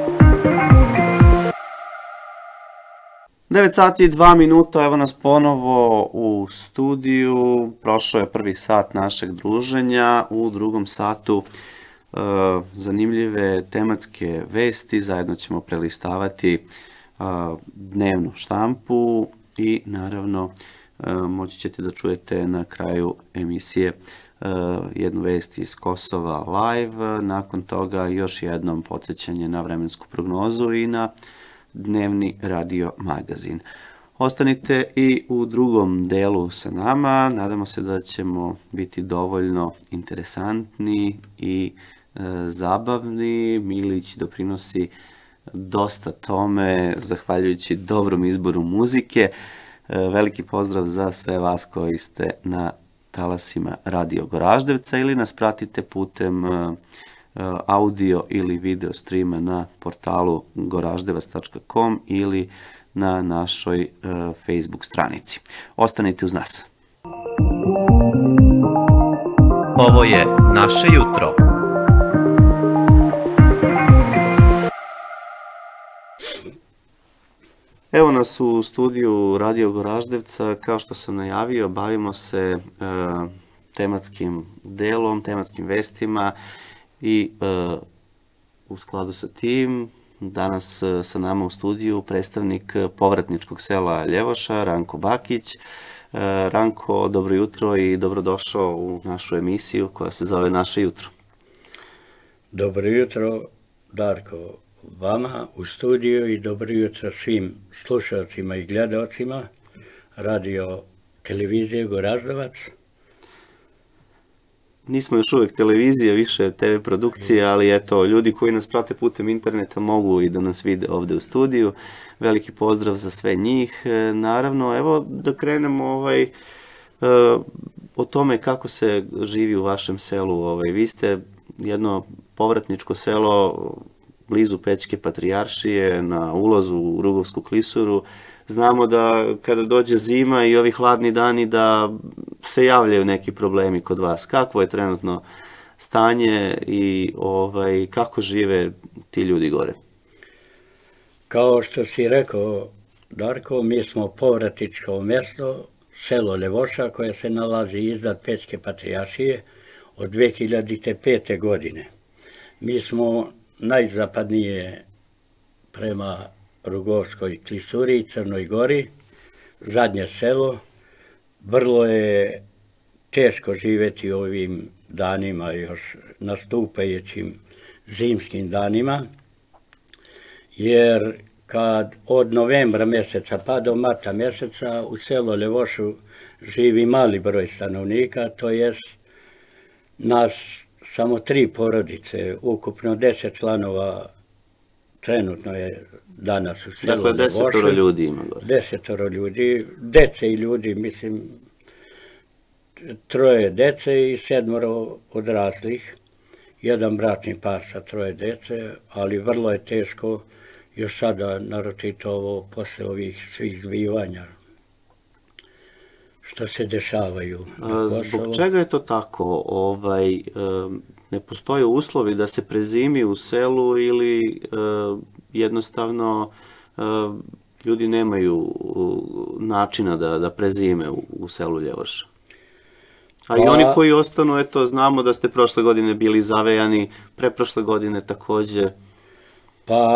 devet sati i dva minuta, evo nas ponovo u studiju. Prošao je prvi sat našeg druženja. U drugom satu e, zanimljive tematske vesti. Zajedno ćemo prelistavati e, dnevnu štampu i naravno moći ćete da čujete na kraju emisije jednu vest iz Kosova live, nakon toga još jednom podsjećanje na vremensku prognozu i na dnevni radio magazin. Ostanite i u drugom delu sa nama, nadamo se da ćemo biti dovoljno interesantni i e, zabavni. Milić doprinosi dosta tome, zahvaljujući dobrom izboru muzike. E, veliki pozdrav za sve vas koji ste na talasima Radio Goraždevca ili nas pratite putem e, audio ili video streama na portalu goraždevac tačka com ili na našoj uh, Facebook stranici. Ostanite uz nas. Ovo je naše jutro. Evo nas u studiju Radio Goraždevca. Kao što sam najavio, bavimo se uh, tematskim delom, tematskim vestima i uh, u skladu sa tim danas sa nama u studiju predstavnik povratničkog sela Ljevoša, Ranko Bakić. Ranko, dobro jutro i dobrodošao u našu emisiju koja se zove Naše jutro. Dobro jutro, Darko, vama u studiju i dobro jutro svim slušalcima i gledalcima radio televizije Goraždevac. Nismo još uvek televizija, više te ve produkcije, ali eto, ljudi koji nas prate putem interneta mogu i da nas vide ovde u studiju. Veliki pozdrav za sve njih. Naravno, evo da krenemo ovaj, o tome kako se živi u vašem selu. Ovaj, vi ste jedno povratničko selo blizu Pećke patrijaršije na ulazu u Rugovsku klisuru. Znamo da kada dođe zima i ovi hladni dani da se javljaju neki problemi kod vas. Kakvo je trenutno stanje i ovaj, kako žive ti ljudi gore? Kao što si rekao, Darko, mi smo povratničko mjesto, selo Ljevoša, koje se nalazi iznad Pećke patrijaršije od dve hiljade pete. godine. Mi smo najzapadnije prema Rugovskoj klisuri i Crnoj Gori, zadnje selo. Vrlo je teško živjeti ovim danima, još nastupajućim zimskim danima, jer kad od novembra mjeseca pa do marta mjeseca u selu Ljevošu živi mali broj stanovnika, to jest nas samo tri porodice, ukupno deset članova trenutno je danas u selu Dakle, desetoro ljudi ima gore. Desetoro ljudi, dece i ljudi, mislim, troje dece i sedmoro odraslih. Jedan bračni par sa troje dece, ali vrlo je teško još sada, naročito ovo, posle ovih svih zbivanja što se dešavaju na Kosovu. Zbog čega je to tako? Ovaj, ne postoje uslovi da se prezimi u selu ili jednostavno ljudi nemaju načina da, da prezime u, u selu Ljevoša? A i oni koji ostanu, eto, znamo da ste prošle godine bili zavejani, preprošle godine takođe. Pa,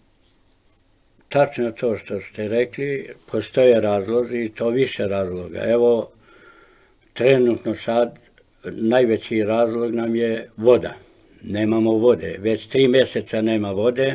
tačno to što ste rekli, postoje razlozi i to više razloga. Evo, trenutno sad najveći razlog nam je voda. Nemamo vode, već tri mjeseca nema vode.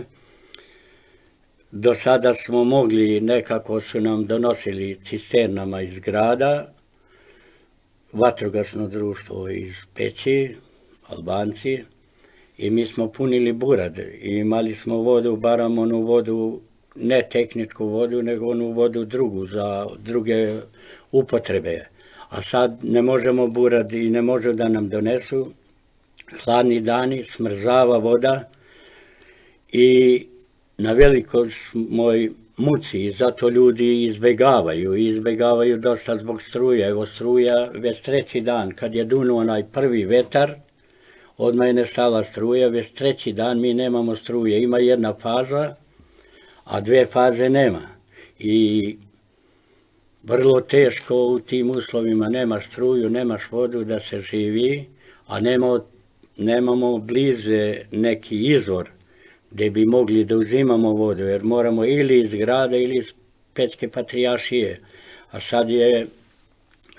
Do sada smo mogli, nekako su nam donosili cisternama iz grada, vatrogasno društvo iz Peći, Albanci, i mi smo punili burad i imali smo vodu, baram onu vodu, ne tehničku vodu, nego onu vodu drugu za druge upotrebe. A sad ne možemo burad i ne može da nam donesu. Hladni dani, smrzava voda i na velikoj moj muci i zato ljudi izbegavaju i izbegavaju dosta zbog struja. Evo struja već treći dan kad je dunuo onaj prvi vetar, odmah je nestala struja, već treći dan mi nemamo struje. Ima jedna faza, a dve faze nema. I vrlo teško u tim uslovima, nemaš struju, nemaš vodu da se živi, a nemamo, nemamo bliže neki izvor gdje bi mogli da uzimamo vodu, jer moramo ili iz grada ili iz Pećke patrijaršije. A sad je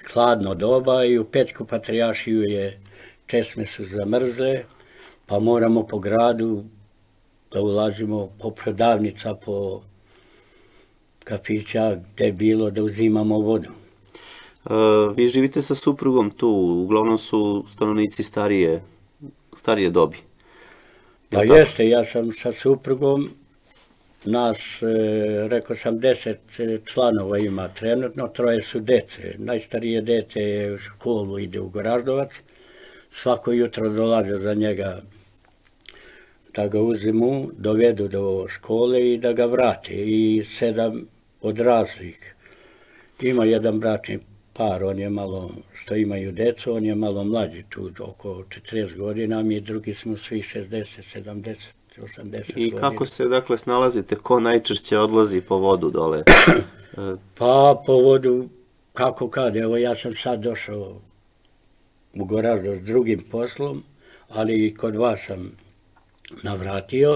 hladno doba i u Pećku Patrijaršiju je česme su zamrzle, pa moramo po gradu da ulazimo po prodavnica, po kafića, gde je bilo da uzimamo vodu. Vi živite sa suprugom tu, uglavnom su stanovnici starije, starije dobi. Pa jeste, ja sam sa suprugom, nas, rekao sam, deset članova ima trenutno, troje su dece. Najstarije dete je u školu, ide u Goraždovac, svako jutro dolaze za njega da ga uzimu, dovedu do škole i da ga vrate. I sedam odraslih. Ima jedan bračni par, on je malo, što imaju decu, on je malo mlađi, tu oko četrdeset godina, mi drugi smo svi šezdeset, sedamdeset, osamdeset godina. I kako se, dakle, snalazite, ko najčešće odlazi po vodu dole? Pa po vodu, kako kad, evo ja sam sad došao u Goraždo s drugim poslom, ali i kod vas sam navratio.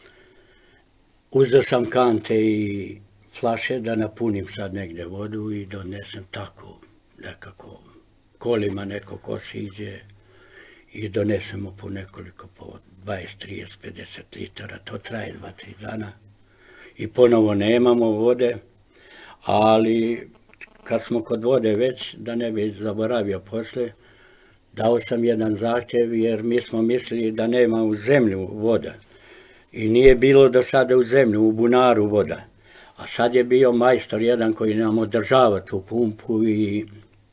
Uzeo sam kante i flaše da napunim sad negde vodu i donesem tako nekako kolima neko ko siđe i donesemo po nekoliko, po dvadeset, trideset, pedeset litara. To traje dva, tri dana i ponovo nemamo vode, ali kad smo kod vode već, da ne bi zaboravio posle, dao sam jedan zahtjev jer mi smo mislili da nema u zemlju voda i nije bilo do sada u zemlju, u bunaru voda. A sad je bio majstor jedan koji nam održava tu pumpu i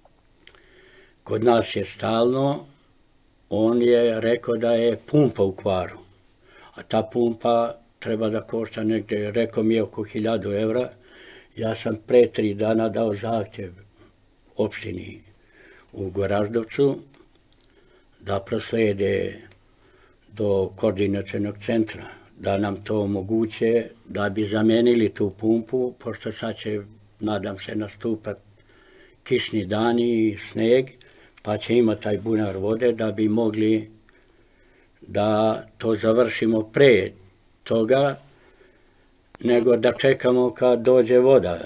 kod nas je stalno. On je rekao da je pumpa u kvaru, a ta pumpa treba da košta negde, rekao mi je oko hiljadu evra. Ja sam pre tri dana dao zahtjev opštini u Goraždovcu da proslede do koordinacionog centra, da nam to omoguće, da bi zamenili tu pumpu, pošto sad će, nadam se, nastupat kišni dani i sneg, pa će imati taj bunar vode da bi mogli da to završimo pre toga, nego da čekamo kad dođe voda.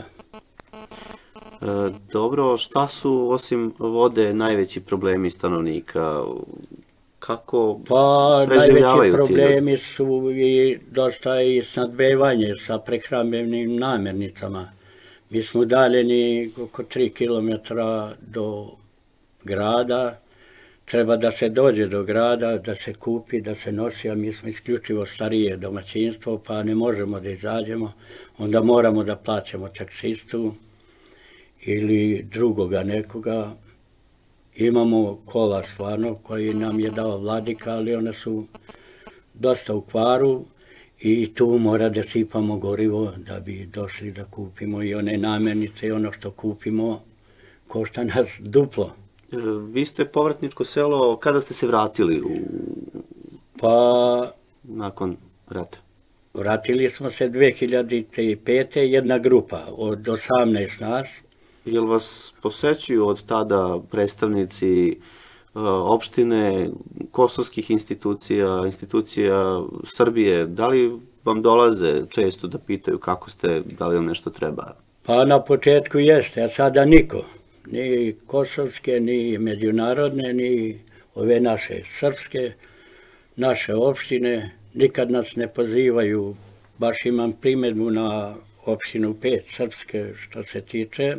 Dobro, šta su osim vode najveći problemi stanovnika? Kako preživljavaju ti ljudi? Pa najveći problemi su i dosta i snadbevanje sa prehrambenim namirnicama. Mi smo udaljeni oko tri kilometra do grada, treba da se dođe do grada, da se kupi, da se nosi, a mi smo isključivo starije domaćinstvo, pa ne možemo da izađemo, onda moramo da plaćamo taksistu ili drugoga nekoga. Imamo kola stvarno koji nam je dao vladika, ali one su dosta u kvaru i tu mora da sipamo gorivo da bi došli da kupimo i one namirnice i ono što kupimo košta nas duplo. Vi ste povratničko selo, kada ste se vratili u... Pa... nakon rata? Vratili smo se dve hiljade pete. jedna grupa od osamnaest nas. Jel vas posećuju od tada predstavnici opštine, kosovskih institucija, institucija Srbije? Da li vam dolaze često da pitaju kako ste, da li vam nešto treba? Pa na početku jeste, a sada niko. Ni kosovske, ni međunarodne, ni ove naše srpske, naše opštine, nikad nas ne pozivaju. Baš imam primedbu na opštinu pet srpske što se tiče.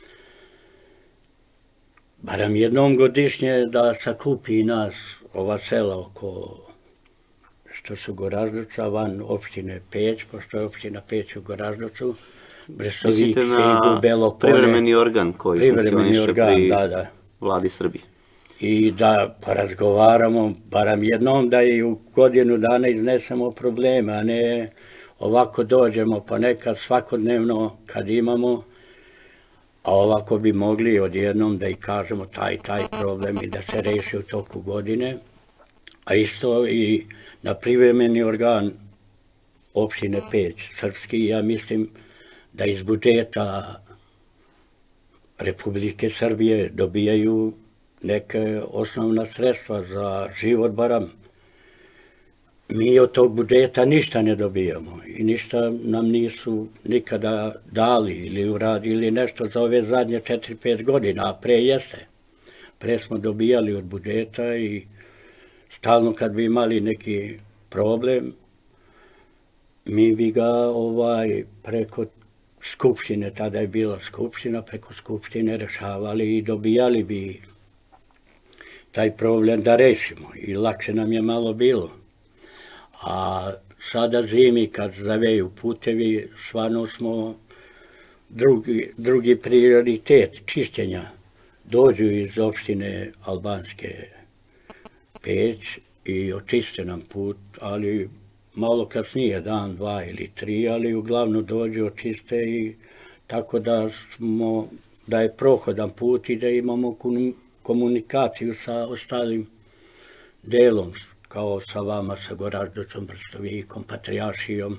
Baram jednom godišnje da sakupi nas ova sela oko što su Goraždovca van opštine Peć, pošto je opština Peć u Goraždovcu. Mislite na privremeni organ koji funkcioniše pri vladi Srbije. I da porazgovaramo, baram jednom da i u godinu dana iznesemo probleme, a ne ovako dođemo ponekad svakodnevno kad imamo, a ovako bi mogli odjednom da i kažemo taj, taj problem i da se reši u toku godine. A isto i na privremeni organ opštine Peć, srpski, ja mislim da iz budžeta Republike Srbije dobijaju neke osnovna sredstva za život baram. mi od tog budžeta ništa ne dobijamo i ništa nam nisu nikada dali ili uradili nešto za ove zadnje četiri pet godina, a pre jeste. Pre smo dobijali od budžeta i stalno kad bi imali neki problem, mi bi ga ovaj, preko skupštine, tada je bila skupština, preko skupštine rešavali i dobijali bi taj problem da rešimo i lakše nam je malo bilo. A sada zimi kad zaveju putevi, stvarno smo drugi, drugi prioritet čišćenja. Dođu iz opštine Albanske Peć i očiste nam put, ali malo kasnije, dan, dva ili tri, ali uglavnom dođu, očiste i tako da smo, da je prohodan put i da imamo komunikaciju sa ostalim delom, kao sa vama, sa Goraždevcom, Brstovikom, Patrijaršijom.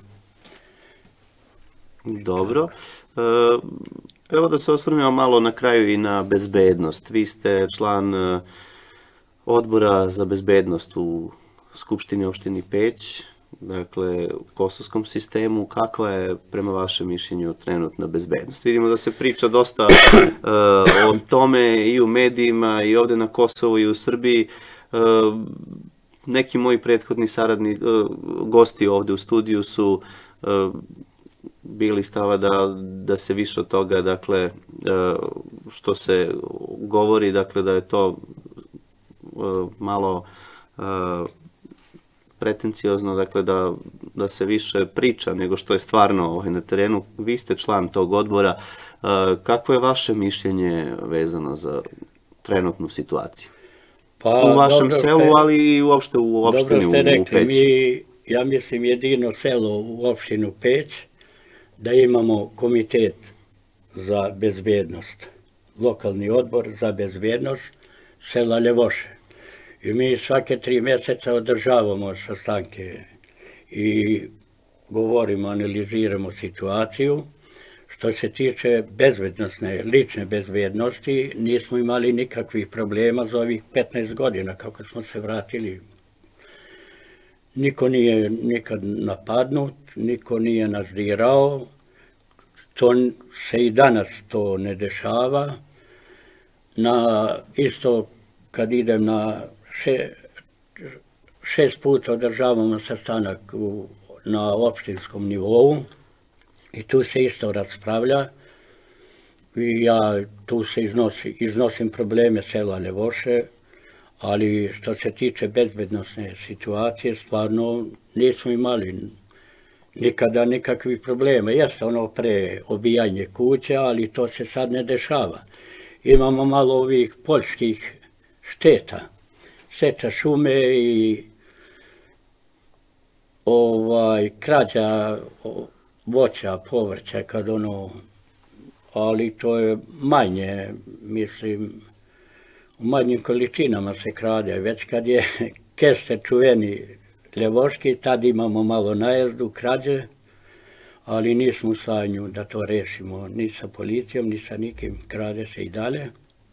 Dobro. Evo da se osvrnemo malo na kraju i na bezbednost. Vi ste član odbora za bezbednost u Skupštini opštini Peć, dakle u kosovskom sistemu. Kakva je prema vašem mišljenju trenutna bezbednost? Vidimo da se priča dosta o tome i u medijima i ovde na Kosovu i u Srbiji. Neki moji prethodni saradni gosti ovde u studiju su bili stava da, da se više od toga, dakle, što se govori, dakle, da je to malo pretenciozno, dakle, da, da se više priča nego što je stvarno ovaj, na terenu. Vi ste član tog odbora. Kako je vaše mišljenje vezano za trenutnu situaciju? Pa, u vašem dobro selu, ste, ali i uopšte u opštini u, rekli, u Peć. Mi, ja mislim jedino selo u opštinu Peć da imamo komitet za bezbednost, lokalni odbor za bezbednost sela Ljevoše. I mi svake tri mjeseca održavamo sastanke i govorimo, analiziramo situaciju. Što se tiče bezbednostne, lične bezbednosti, nismo imali nikakvih problema za ovih petnaest godina kako smo se vratili. Niko nije nikad napadnut, niko nije nas dirao, to se i danas to ne dešava. Na, isto kad idem na še, šest puta održavamo sastanak u, na opštinskom nivou, i tu se isto raspravlja i ja tu se iznosi, iznosim probleme sela Ljevoše, ali što se tiče bezbednosne situacije, stvarno nismo imali nikada nikakvih problema. Jeste ono pre obijanje kuća, ali to se sad ne dešava. Imamo malo ovih poljskih šteta, seča šume i ovaj, krađa voća, povrća, kad ono, ali to je manje, mislim, u manjim količinama se krade, već kad je keste čuveni Ljevoški, tad imamo malo najezdu, krađe, ali nismo u stanju da to rešimo, ni sa policijom, ni sa nikim, krade se i dalje.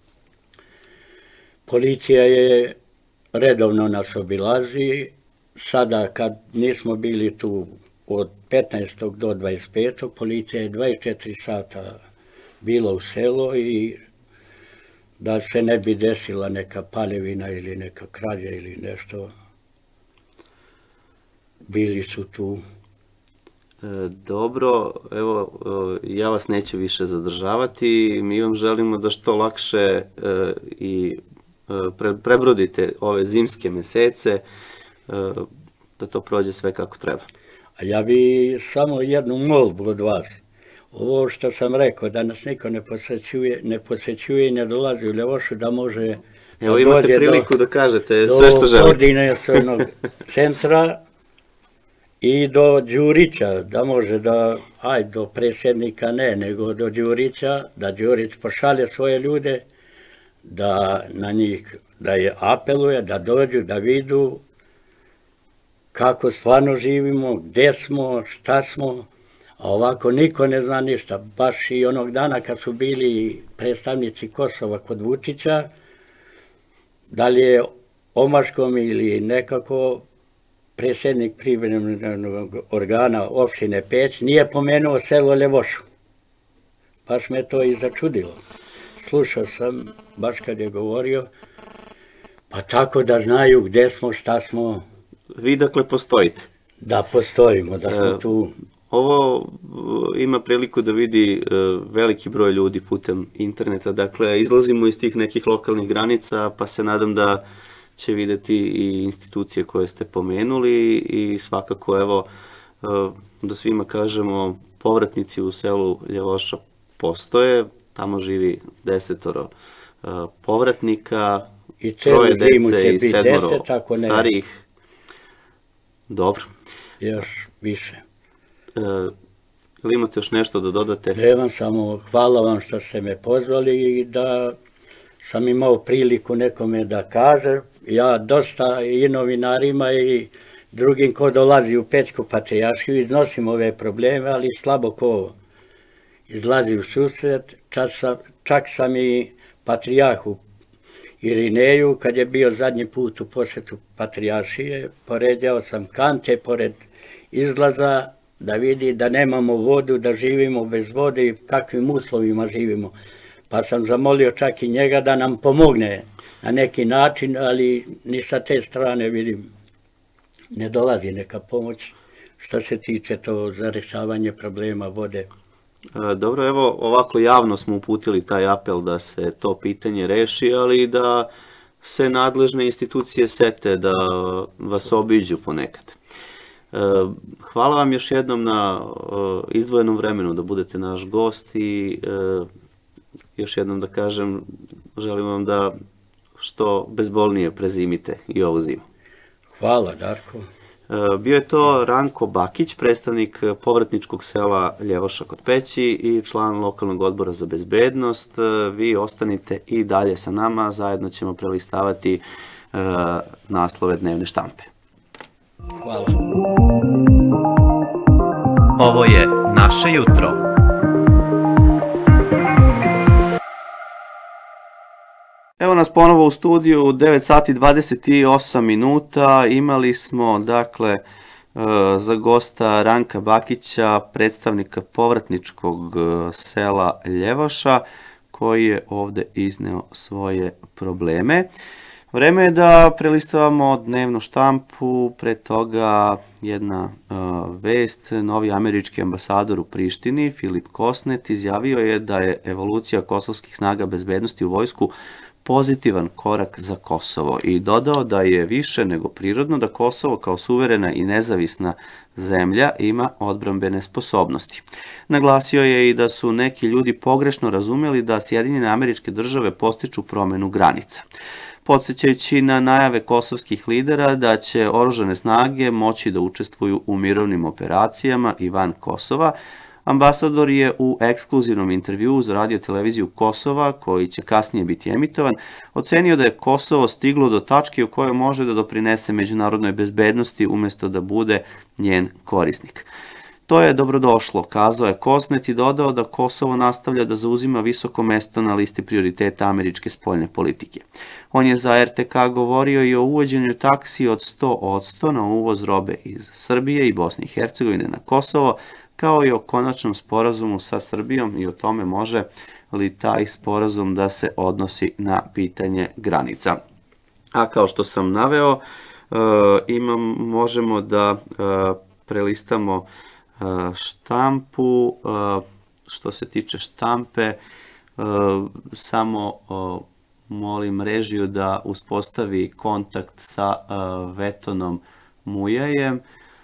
Policija je redovno nas obilazi, sada kad nismo bili tu od petnaestog do dvadeset petog policija je dvadeset četiri sata bila u selo i da se ne bi desila neka paljevina ili neka krađa ili nešto, bili su tu. Dobro, evo, ja vas neću više zadržavati, mi vam želimo da što lakše i prebrodite ove zimske mesece, da to prođe sve kako treba. A ja bi samo jednu molbu od vas. Ovo što sam rekao, da nas niko ne posećuje, ne posećuje i ne dolazi u Ljevošu, da može... Evo, imate priliku da kažete sve što želite. Do koordinacionog centra i do Đurića, da može da, aj, do predsjednika ne, nego do Đurića, da Đurić pošalje svoje ljude, da na njih, da je apeluje, da dođu, da vidu kako stvarno živimo, gde smo, šta smo, a ovako niko ne zna ništa. Baš i onog dana kad su bili predstavnici Kosova kod Vučića, da li je omaškom ili nekako predsjednik privremenog organa opštine Peć nije pomenuo selo Ljevošu. Baš me to i začudilo. Slušao sam, baš kad je govorio, pa tako da znaju gde smo, šta smo. Vi dakle postojite? Da postojimo, da smo tu. Ovo ima priliku da vidi veliki broj ljudi putem interneta, dakle izlazimo iz tih nekih lokalnih granica, pa se nadam da će videti i institucije koje ste pomenuli i svakako evo da svima kažemo povratnici u selu Ljevoša postoje, tamo živi desetoro povratnika, troje dece i sedmoro starijih. Dobro. Još više. Ili imate još nešto da dodate? Nemam, samo hvala vam što ste me pozvali i da sam imao priliku nekome da kaže. Ja dosta i novinarima i drugim ko dolazi u Pećku patrijaršiju iznosim ove probleme, ali slabo ko izlazi u susret. Čak sam i patrijarhu Irineju, kad je bio zadnji put u posjetu patrijaršije, poređao sam kante pored izlaza da vidi da nemamo vodu, da živimo bez vode i kakvim uslovima živimo. Pa sam zamolio čak i njega da nam pomogne na neki način, ali ni sa te strane vidim ne dolazi neka pomoć što se tiče to za rješavanje problema vode. Dobro, evo ovako javno smo uputili taj apel da se to pitanje reši, ali da se nadležne institucije sete da vas obiđu ponekad. Hvala vam još jednom na izdvojenom vremenu da budete naš gost i još jednom da kažem, želim vam da što bezbolnije prezimite i ovu zimu. Hvala, Darko. Bio je to Ranko Bakić, predstavnik povratničkog sela Ljevoša kod Peći i član lokalnog odbora za bezbednost. Vi ostanite i dalje sa nama, zajedno ćemo prelistavati naslove dnevne štampe. Hvala. Ovo je Naše jutro. Evo nas ponovo u studiju, devet sati dvadeset osam minuta, imali smo dakle za gosta Ranka Bakića, predstavnika povratničkog sela Ljevoša, koji je ovde izneo svoje probleme. Vreme je da prelistavamo dnevnu štampu, pre toga jedna vest, novi američki ambasador u Prištini, Filip Kosnet, izjavio je da je evolucija kosovskih snaga bezbednosti u vojsku pozitivan korak za Kosovo i dodao da je više nego prirodno da Kosovo kao suverena i nezavisna zemlja ima odbrambene sposobnosti. Naglasio je i da su neki ljudi pogrešno razumjeli da Sjedinjene Američke Države postiču promenu granica. Podsjećajući na najave kosovskih lidera da će oružane snage moći da učestvuju u mirovnim operacijama i van Kosova, ambasador je u ekskluzivnom intervjuu za radio-televiziju Kosova, koji će kasnije biti emitovan, ocenio da je Kosovo stiglo do tačke u kojoj može da doprinese međunarodnoj bezbednosti umjesto da bude njen korisnik. To je dobrodošlo, kazao je Kosnet i dodao da Kosovo nastavlja da zauzima visoko mesto na listi prioriteta američke spoljne politike. On je za R T K govorio i o uvođenju taksi od sto posto na uvoz robe iz Srbije i Bosne i Hercegovine na Kosovo, kao i o konačnom sporazumu sa Srbijom i o tome može li taj sporazum da se odnosi na pitanje granica. A kao što sam naveo, imam, možemo da prelistamo štampu. Što se tiče štampe, samo molim režiju da uspostavi kontakt sa Vetonom Mujajem.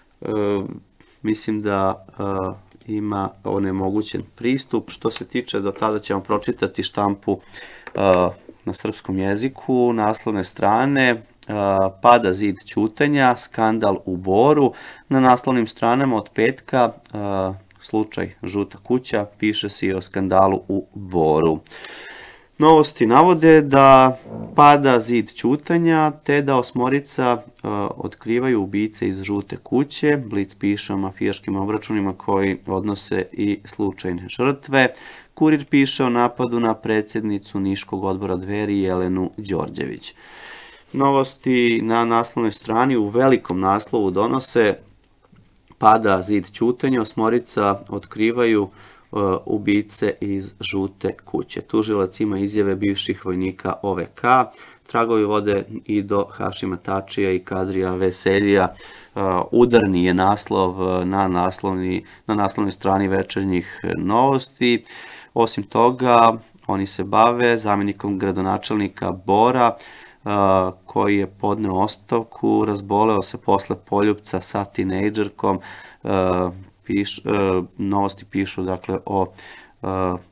Mislim da ima onemogućen pristup. Što se tiče, do tada ćemo pročitati štampu na srpskom jeziku, naslovne strane, pada zid ćutanja, skandal u Boru. Na naslovnim stranama od petka, slučaj Žuta kuća, piše se i o skandalu u Boru. Novosti navode da pada zid ćutanja, te da osmorica otkrivaju ubice iz Žute kuće. Blic piše o mafijaškim obračunima koji odnose i slučajne žrtve. Kurir piše o napadu na predsjednicu Niškog odbora Dveri Jelenu Đorđević. Novosti na naslovnoj strani u velikom naslovu donose: pada zid ćutenja, osmorica otkrivaju uh, ubice iz žute kuće. Tužilac ima izjave bivših vojnika O V K, tragovi vode i do Hašima Tačija i Kadrija Veseljija. Uh, udarni je naslov na, naslovni, na naslovnoj strani Večernjih novosti. Osim toga, oni se bave zamjenikom gradonačelnika Bora, Uh, koji je podneo ostavku, razboleo se posle poljupca sa tinejdžerkom. Uh, piš, uh, novosti pišu dakle o uh,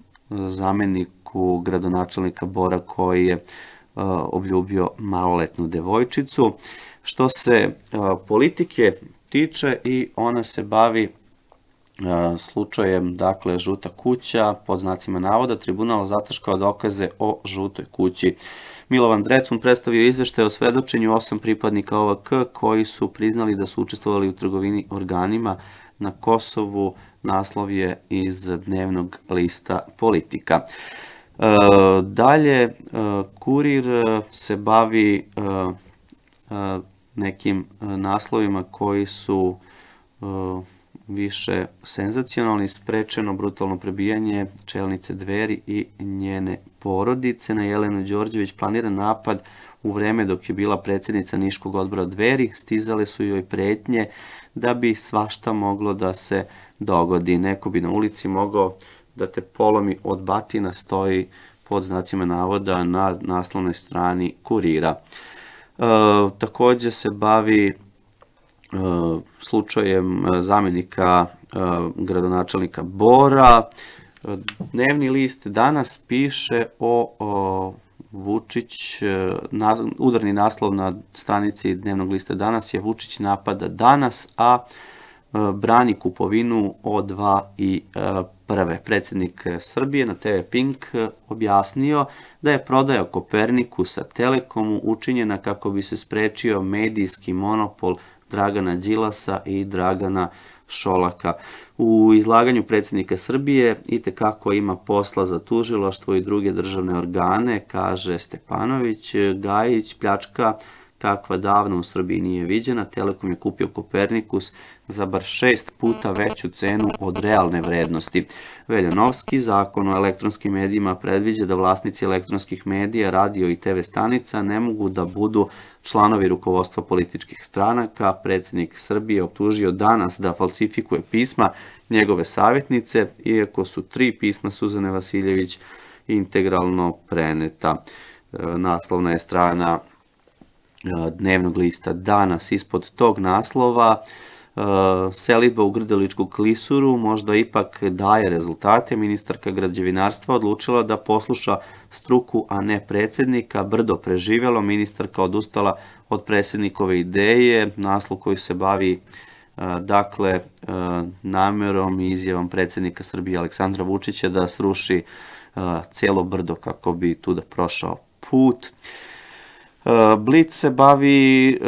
zamjeniku gradonačelnika Bora koji je uh, obljubio maloletnu devojčicu. Što se uh, politike tiče, i ona se bavi uh, slučajem dakle žuta kuća, pod znacima navoda. Tribunal zataškao dokaze o žutoj kući. Milovan Drecun predstavio izveštaj o svedočenju osam pripadnika O V K koji su priznali da su učestvovali u trgovini organima na Kosovu. Naslov je iz dnevnog lista Politika. E, dalje, e, Kurir se bavi e, e, nekim naslovima koji su e, više senzacionalni. Sprečeno brutalno prebijanje čelnice Dveri i njene porodice. Na Jelenu Đorđević planiran napad u vreme dok je bila predsjednica Niškog odbora Dveri. Stizale su joj pretnje da bi svašta moglo da se dogodi. Neko bi na ulici mogao da te polomi od batina, stoji pod znacima navoda na naslovnoj strani Kurira. E, također se bavi Uh, slučajem uh, zamjenika uh, gradonačelnika Bora. Uh, Dnevni list danas piše o, o Vučić, uh, na, udarni naslov na stranici Dnevnog lista danas je: Vučić napada danas, a uh, brani kupovinu O dva i uh, prve. Predsjednik Srbije na T V Pink objasnio da je prodaja Kopernikusa Telekomu učinjena kako bi se sprečio medijski monopol Dragana Đilasa i Dragana Šolaka. U izlaganju predsjednika Srbije itekako ima posla za tužilaštvo i druge državne organe, kaže Stepanović. Gajić: pljačka kakva davno u Srbiji nije viđena. Telekom je kupio Kopernikus za bar šest puta veću cenu od realne vrednosti. Veljanovski: zakon o elektronskim medijima predviđa da vlasnici elektronskih medija, radio i T V stanica ne mogu da budu članovi rukovodstva političkih stranaka. Predsjednik Srbije optužio danas da falsifikuje pisma njegove savjetnice, iako su tri pisma Suzane Vasiljević integralno preneta. Naslovna je strana Dnevnog lista danas. Ispod tog naslova: selidba u Grdeličku klisuru možda ipak daje rezultate. Ministarka građevinarstva odlučila da posluša struku, a ne predsjednika. Brdo preživjelo, ministarka odustala od predsjednikove ideje. Naslov koji se bavi dakle namjerom i izjavom predsjednika Srbije Aleksandra Vučića da sruši cijelo brdo kako bi tu da prošao put. Blic se bavi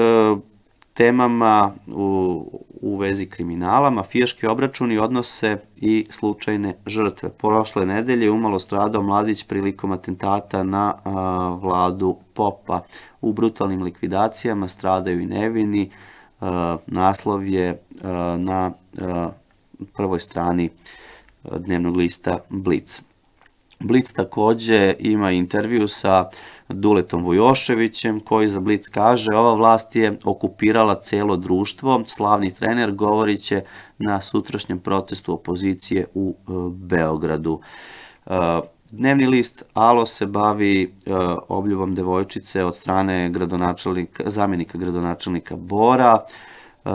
temama u, u vezi kriminala. Mafijaški obračuni odnose i slučajne žrtve. Prošle nedelje umalo stradao mladić prilikom atentata na a, Vladu Popa. U brutalnim likvidacijama stradaju i nevini. A, naslov je a, na a, prvoj strani Dnevnog lista Blic. Blic također ima intervju sa Duletom Vujoševićem koji za Blic kaže: ova vlast je okupirala celo društvo. Slavni trener govorit će na sutrašnjem protestu opozicije u e, Beogradu. E, Dnevni list Alo se bavi e, obljubom devojčice od strane gradonačelnika, zamjenika gradonačelnika Bora. E,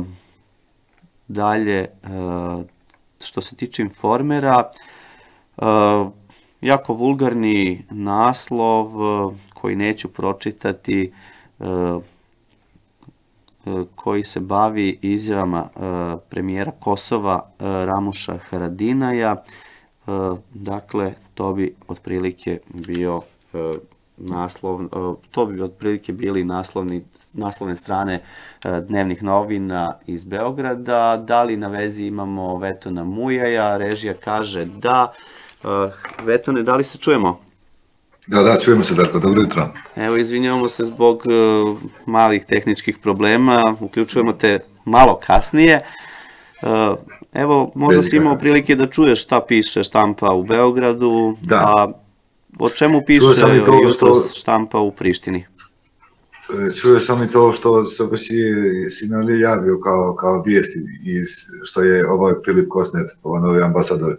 dalje, e, što se tiče Informera, e, jako vulgarni naslov koji neću pročitati, koji se bavi izjavama premijera Kosova Ramuša Haradinaja. Dakle, to bi otprilike bio naslov, to bi otprilike bili naslovni, naslovne strane dnevnih novina iz Beograda. Da li na vezi imamo Vetona Mujaja? Režija kaže da. Uh, Vetone, da li se čujemo? Da, da, čujemo se, Darko, dobro jutro. Evo, izvinjavamo se zbog uh, malih tehničkih problema, uključujemo te malo kasnije. Uh, evo, možda si imao prilike da čuješ šta piše štampa u Beogradu, da. A o čemu piše jutros štampa u Prištini? Čuo sam i to što, što si Sinali javio kao, kao vijesti, iz, što je ovaj Filip Kosnet, ovaj novi ambasador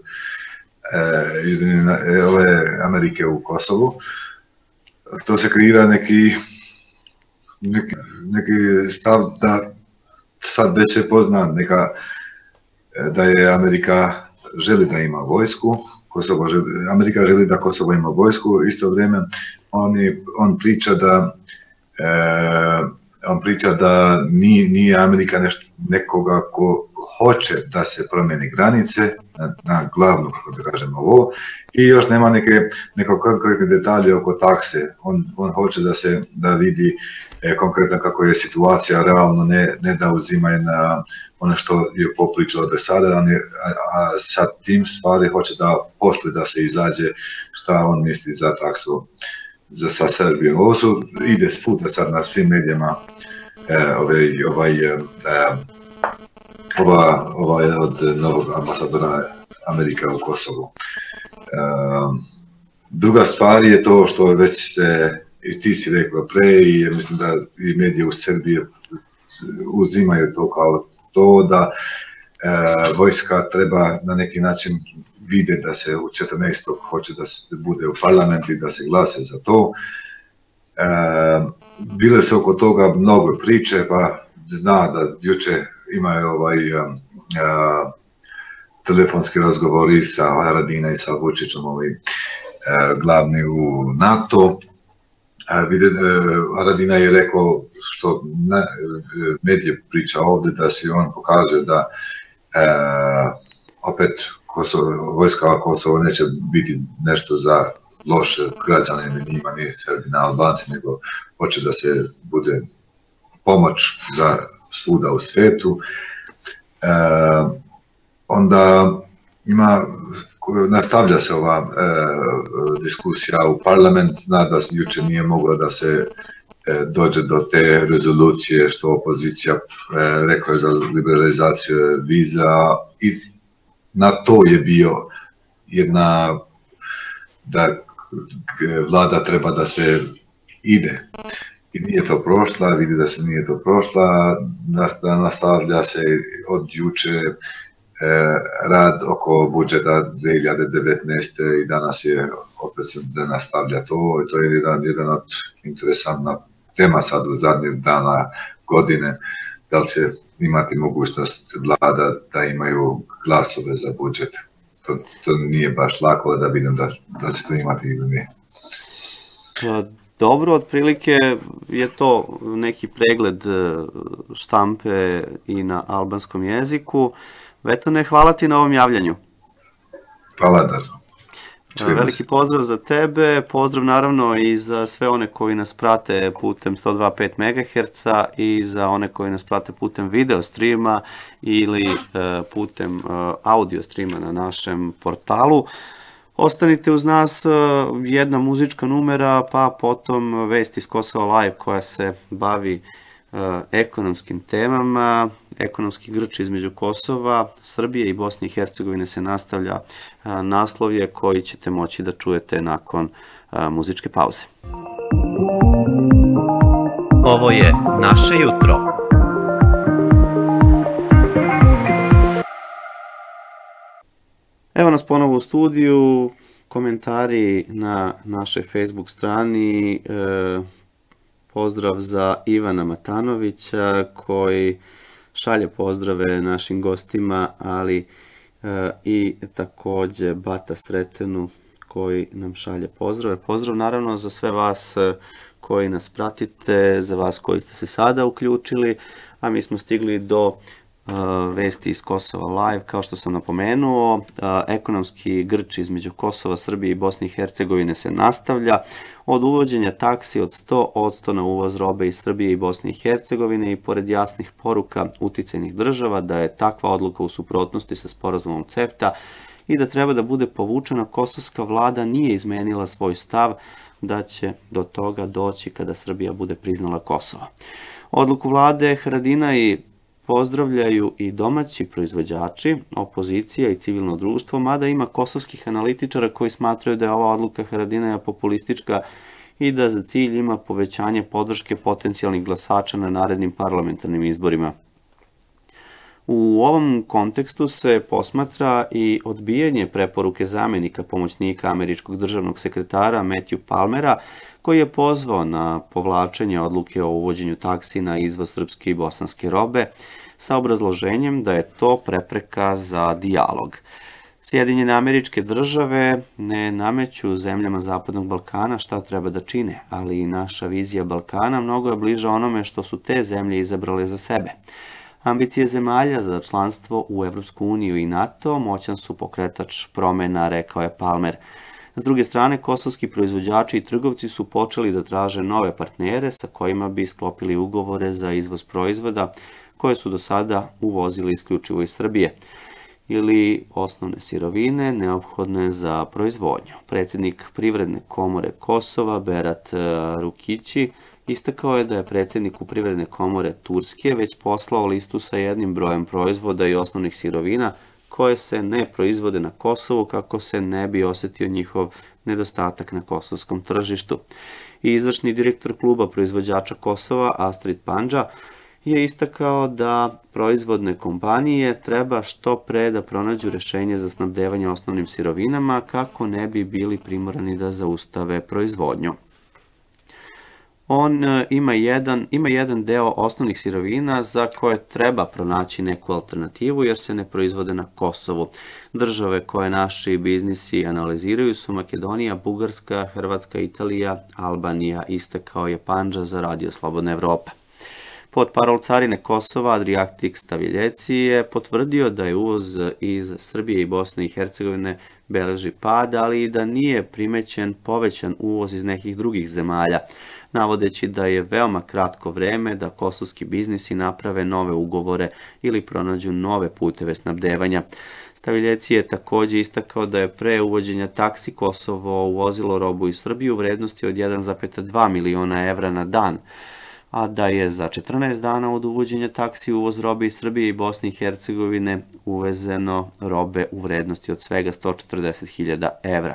e, ove Amerike u Kosovu. To se kreira neki, neki, neki stav da sad već se pozna neka, da je Amerika želi da ima vojsku, Kosovo želi, Amerika želi da Kosovo ima vojsku, isto vrijeme on, je, on priča da E, on priča da nije, nije Amerika nešto, nekoga ko hoće da se promijeni granice na, na glavnu, kako da kažem ovo, i još nema neke, neko konkretne detalje oko takse. On, on hoće da se da vidi e, konkretno kako je situacija realno, ne, ne da uzima na ono što je popričalo do sada, a, a sa tim stvari hoće da posle da se izađe šta on misli za taksu za sa Srbijom. Ovo su, ide svuda sad na svim medijama, e, ovaj, ovaj, e, ova, ovaj od novog ambasadora Amerika u Kosovu. E, druga stvar je to što već se, i ti si rekao pre, i mislim da i medije u Srbiji uzimaju to kao to da e, vojska treba na neki način vide da se u četrnaestog hoće da se bude u parlamentu i da se glase za to. E, bile se oko toga mnogo priče, pa zna da juče imaju ovaj, a, a, telefonski razgovori sa Haradina i sa Vučićem, ovaj, a, glavni u NATO. Haradina je rekao, što na, medije priča ovdje, da se on pokaže da a, opet Kosovo, vojska Kosovo neće biti nešto za loše građane, ni njima, ni Srbi, na Albanci, nego hoće da se bude pomoć za svuda u svijetu. E, onda ima, nastavlja se ova e, diskusija u parlament, zna da juče nije mogla da se e, dođe do te rezolucije što opozicija e, rekla je za liberalizaciju viza, i na to je bio jedna, da vlada treba da se ide. I nije to prošla, vidi da se nije to prošla, nastavlja se od juče e, rad oko budžeta dve hiljade devetnaeste. i danas je opet se da nastavlja to. I to je jedan, jedan od interesantna tema sad u zadnjih dana godine, da li će imati mogućnost vlada da imaju glasove za budžet. To, to nije baš lako da vidim da, da će to imati ili ne. Dobro, otprilike je to neki pregled štampe i na albanskom jeziku. Vetone, hvala ti na ovom javljanju. Hvala, Darko. Veliki pozdrav za tebe, pozdrav naravno i za sve one koji nas prate putem sto dva zarez pet megaherca i za one koji nas prate putem video streama ili putem audio streama na našem portalu. Ostanite uz nas, jedna muzička numera, pa potom vest iz Kosova Live koja se bavi ekonomskim temama. Ekonomski grč između Kosova, Srbije i Bosne i Hercegovine se nastavlja. Naslov je koji ćete moći da čujete nakon muzičke pauze. Ovo je naše jutro. Evo nas ponovo u studiju, komentari na našoj Facebook strani. Pozdrav za Ivana Matanovića koji šalje pozdrave našim gostima, ali e, i takođe Bata Sretenu koji nam šalje pozdrave. Pozdrav naravno za sve vas koji nas pratite, za vas koji ste se sada uključili, a mi smo stigli do uh, vesti iz Kosova Live. Kao što sam napomenuo, uh, ekonomski grč između Kosova, Srbije i Bosne i Hercegovine se nastavlja. Od uvođenja taksi od sto posto na uvoz robe iz Srbije i Bosne i Hercegovine i pored jasnih poruka uticajnih država da je takva odluka u suprotnosti sa sporazumom CEFTA i da treba da bude povučena, kosovska vlada nije izmenila svoj stav da će do toga doći kada Srbija bude priznala Kosovo. Odluku vlade Haradinaja pozdravljaju i domaći proizvođači, opozicija i civilno društvo, mada ima kosovskih analitičara koji smatraju da je ova odluka Haradinaja populistička i da za cilj ima povećanje podrške potencijalnih glasača na narednim parlamentarnim izborima. U ovom kontekstu se posmatra i odbijanje preporuke zamenika pomoćnika američkog državnog sekretara Matthew Palmera, koji je pozvao na povlačenje odluke o uvođenju taksi na izvoz srpske i bosanske robe sa obrazloženjem da je to prepreka za dijalog. Sjedinjene Američke Države ne nameću zemljama Zapadnog Balkana šta treba da čine, ali i naša vizija Balkana mnogo je bliža onome što su te zemlje izabrale za sebe. Ambicije zemalja za članstvo u Evropsku uniju i NATO moćan su pokretač promena, rekao je Palmer. S druge strane, kosovski proizvođači i trgovci su počeli da traže nove partnere sa kojima bi sklopili ugovore za izvoz proizvoda koje su do sada uvozili isključivo iz Srbije ili osnovne sirovine neophodne za proizvodnju. Predsjednik Privredne komore Kosova, Berat Rukići, istakao je da je predsjedniku Privredne komore Turske već poslao listu sa jednim brojem proizvoda i osnovnih sirovina koje se ne proizvode na Kosovu kako se ne bi osetio njihov nedostatak na kosovskom tržištu. I izvršni direktor kluba proizvođača Kosova, Astrid Pandža, je istakao da proizvodne kompanije treba što pre da pronađu rešenje za snabdevanje osnovnim sirovinama kako ne bi bili primorani da zaustave proizvodnju. On ima jedan, ima jedan deo osnovnih sirovina za koje treba pronaći neku alternativu jer se ne proizvode na Kosovu. Države koje naši biznisi analiziraju su Makedonija, Bugarska, Hrvatska, Italija, Albanija, istakao je Pandža za Radio Slobodna Evropa. Pod parol carine Kosova Adriatic Staviljeci je potvrdio da je uvoz iz Srbije i Bosne i Hercegovine beleži pad, ali i da nije primećen povećan uvoz iz nekih drugih zemalja, navodeći da je veoma kratko vreme da kosovski biznisi naprave nove ugovore ili pronađu nove puteve snabdevanja. Staviljeci je takođe istakao da je pre uvođenja taksi Kosovo uvozilo robu iz Srbije u vrednosti od jedan zarez dva miliona evra na dan, a da je za četrnaest dana od uvođenja taksi uvoz robe iz Srbije i Bosne i Hercegovine uvezeno robe u vrednosti od svega sto četrdeset hiljada evra.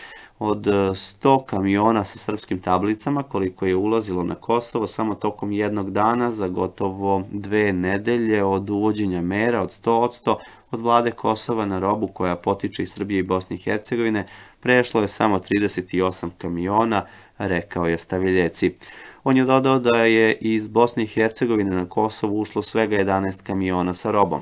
Od sto kamiona sa srpskim tablicama koliko je ulazilo na Kosovo samo tokom jednog dana za gotovo dve nedelje od uvođenja mera od sto posto od vlade Kosova na robu koja potiče iz Srbije i Bosne i Hercegovine prešlo je samo trideset osam kamiona, rekao je Staviljeci. On je dodao da je iz Bosne i Hercegovine na Kosovo ušlo svega jedanaest kamiona sa robom.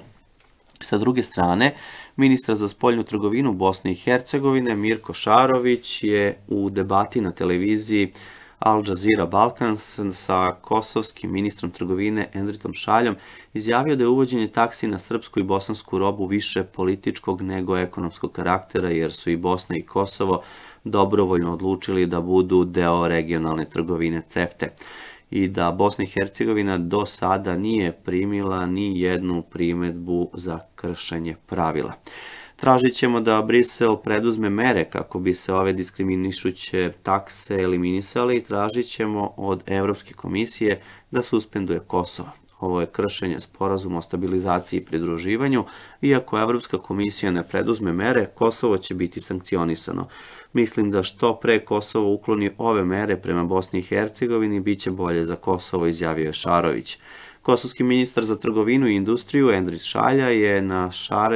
Sa druge strane, ministar za spoljnu trgovinu Bosne i Hercegovine Mirko Šarović je u debati na televiziji Al Jazeera Balkans sa kosovskim ministrom trgovine Endritom Šaljom izjavio da je uvođenje taksi na srpsku i bosansku robu više političkog nego ekonomskog karaktera jer su i Bosna i Kosovo dobrovoljno odlučili da budu deo regionalne trgovine CEFTE i da Bosna i Hercegovina do sada nije primila ni jednu primedbu za kršenje pravila. Tražit ćemo da Brisel preduzme mere kako bi se ove diskriminišuće takse eliminisale i tražit ćemo od Evropske komisije da suspenduje Kosovo. Ovo je kršenje sporazuma o stabilizaciji i pridruživanju. Iako Evropska komisija ne preduzme mere, Kosovo će biti sankcionisano. Mislim da što pre Kosovo ukloni ove mere prema Bosni i Hercegovini, bit će bolje za Kosovo, izjavio je Šarović. Kosovski ministar za trgovinu i industriju Endrit Šalja je na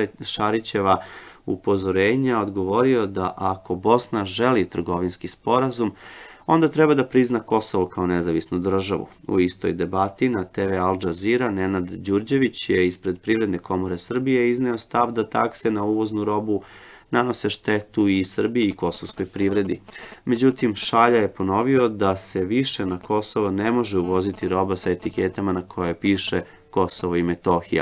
Šarićeva upozorenja odgovorio da ako Bosna želi trgovinski sporazum, onda treba da prizna Kosovo kao nezavisnu državu. U istoj debati na te ve Al Jazeera Nenad Đurđević je ispred Privredne komore Srbije izneo stav da takse na uvoznu robu nanose štetu i Srbiji i kosovskoj privredi. Međutim, Šalja je ponovio da se više na Kosovo ne može uvoziti roba sa etiketama na koje piše Kosovo i Metohija.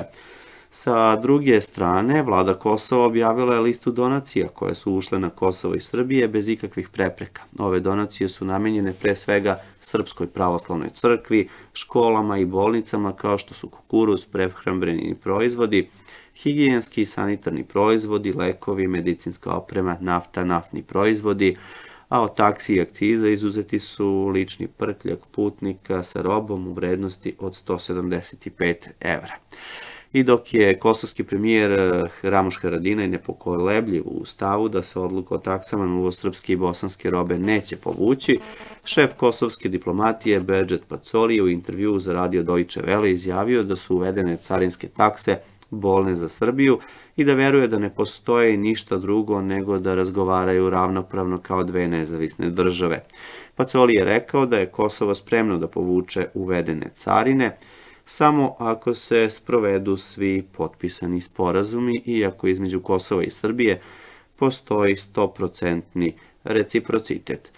Sa druge strane, vlada Kosova objavila je listu donacija koje su ušle na Kosovo i Srbije bez ikakvih prepreka. Ove donacije su namenjene pre svega Srpskoj pravoslavnoj crkvi, školama i bolnicama kao što su kukuruz, prehrambeni proizvodi, higijenski i sanitarni proizvodi, lekovi, medicinska oprema, nafta, naftni proizvodi, a od taksi i akciza izuzeti su lični prtljak putnika sa robom u vrednosti od sto sedamdeset pet evra. I dok je kosovski premijer Ramuš Haradinaj nepokolebljiv u stavu da se odluka o taksama na uvoz srpske i bosanske robe neće povući, šef kosovske diplomatije Bedžet Pacoli u intervjuu za radio Deutsche Welle izjavio da su uvedene carinske takse bolne za Srbiju i da veruje da ne postoji ništa drugo nego da razgovaraju ravnopravno kao dve nezavisne države. Pacoli je rekao da je Kosovo spremno da povuče uvedene carine, samo ako se sprovedu svi potpisani sporazumi i ako između Kosova i Srbije postoji sto posto reciprocitet,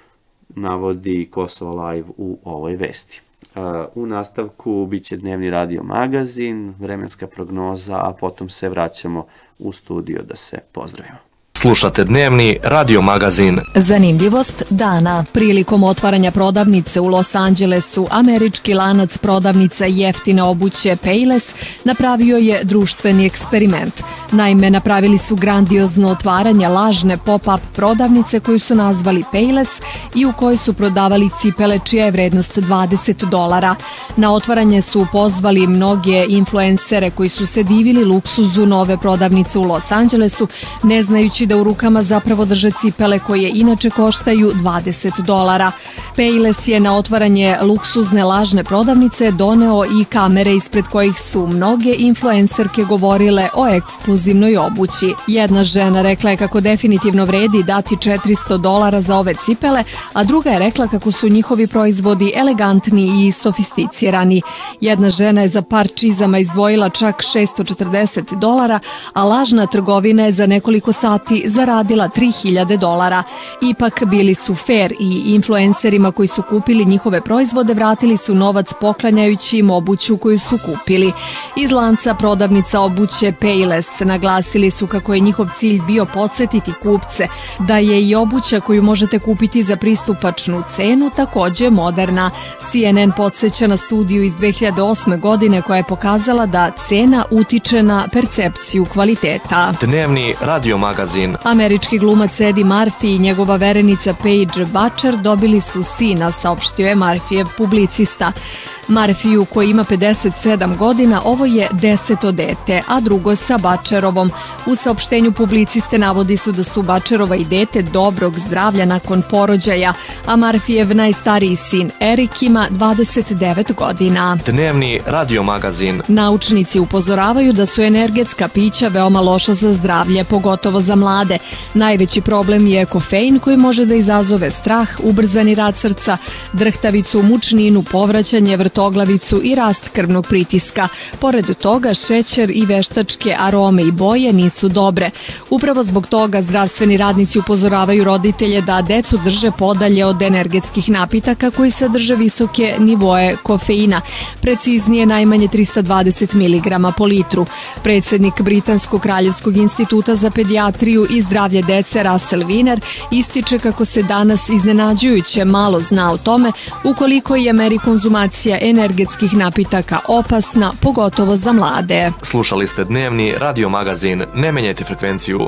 navodi Kosovo Live u ovoj vesti. U nastavku biće dnevni radio magazin, vremenska prognoza, a potom se vraćamo u studio da se pozdravimo. Slušate dnevni radio magazin. Zanimljivost dana. Prilikom otvaranja prodavnice u Los Angelesu, američki lanac prodavnica jeftine obuće Payless napravio je društveni eksperiment. Naime, napravili su grandiozno otvaranje lažne pop-up prodavnice koju su nazvali Payless i u kojoj su prodavali cipele čija je vrednost dvadeset dolara. Na otvaranje su pozvali mnoge influencere koji su se divili luksuzu nove prodavnice u Los Angelesu, ne znajući da u rukama zapravo drže cipele koje inače koštaju dvadeset dolara. Payless je na otvaranje luksuzne lažne prodavnice doneo i kamere ispred kojih su mnoge influencerke govorile o ekskluzivnoj obući. Jedna žena rekla je kako definitivno vredi dati četiristo dolara za ove cipele, a druga je rekla kako su njihovi proizvodi elegantni i sofisticirani. Jedna žena je za par čizama izdvojila čak šesto četrdeset dolara, a lažna trgovina je za nekoliko sati zaradila tri hiljade dolara. Ipak bili su fair i influencerima koji su kupili njihove proizvode vratili su novac poklanjajući im obuću koju su kupili. Iz lanca prodavnica obuće Payless naglasili su kako je njihov cilj bio podsjetiti kupce da je i obuća koju možete kupiti za pristupačnu cenu takođe moderna. C N N podsjeća na studiju iz dve hiljade osme godine koja je pokazala da cena utiče na percepciju kvaliteta. Dnevni radio magazin. Američki glumac Eddie Murphy i njegova verenica Paige Butcher dobili su sina, saopštio je Murphyjev publicista. Murphyu, koji ima pedeset sedam godina, ovo je deseto dete, a drugo sa Butcherovom. U saopštenju publiciste navodi su da su Butcherova i dete dobrog zdravlja nakon porođaja, a Murphyjev najstariji sin Eric ima dvadeset devet godina. Dnevni radio magazin. Naučnici upozoravaju da su energetska pića veoma loša za zdravlje, pogotovo za mlade. Najveći problem je kofein koji može da izazove strah, ubrzani rad srca, drhtavicu, mučninu, povraćanje, vrtoglavicu i rast krvnog pritiska. Pored toga, šećer i veštačke arome i boje nisu dobre. Upravo zbog toga zdravstveni radnici upozoravaju roditelje da decu drže podalje od energetskih napitaka koji sadrže visoke nivoe kofeina, preciznije najmanje trista dvadeset miligrama po litru. Predsednik Britanskog kraljevskog instituta za pedijatriju i zdravlje dece Russell Wiener ističe kako se danas iznenađujuće malo zna o tome ukoliko je meri konzumacija energetskih napitaka opasna, pogotovo za mlade. Slušali ste dnevni radio magazin. Ne menjajte frekvenciju.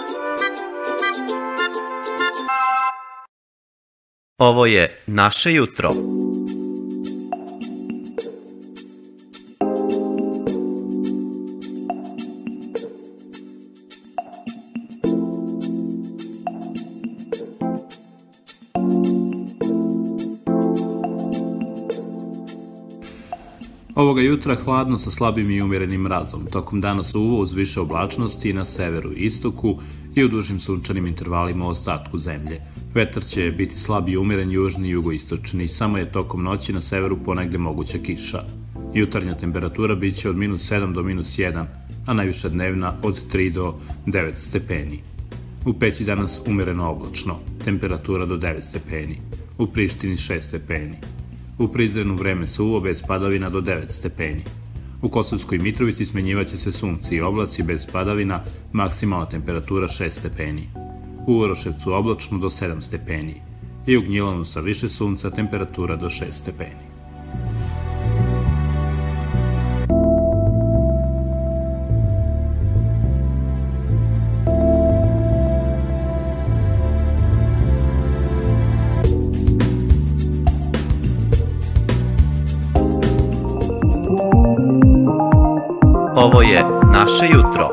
Ovo je Naše jutro. Ovoga jutra hladno sa slabim i umjerenim mrazom. Tokom dana suvo uz više oblačnosti na severu i istoku i u dužim sunčanim intervalima u ostatku zemlje. Vetar će biti slab i umjeren južni i jugoistočni, samo je tokom noći na severu ponegde moguća kiša. Jutarnja temperatura bit će od minus sedam do minus jedan, a najviša dnevna od tri do devet stepeni. U Peći danas umjereno oblačno, temperatura do devet stepeni. U Prištini šest stepeni. U Prizrenu vreme suvo bez padavina do devet stepeni. U Kosovskoj Mitrovici smenjivaće se sunce i oblaci bez padavina, maksimalna temperatura šest stepeni. U Uroševcu oblačno do sedam stepeni. I u Gnjilanu sa više sunca temperatura do šest stepeni. Ovo je naše jutro.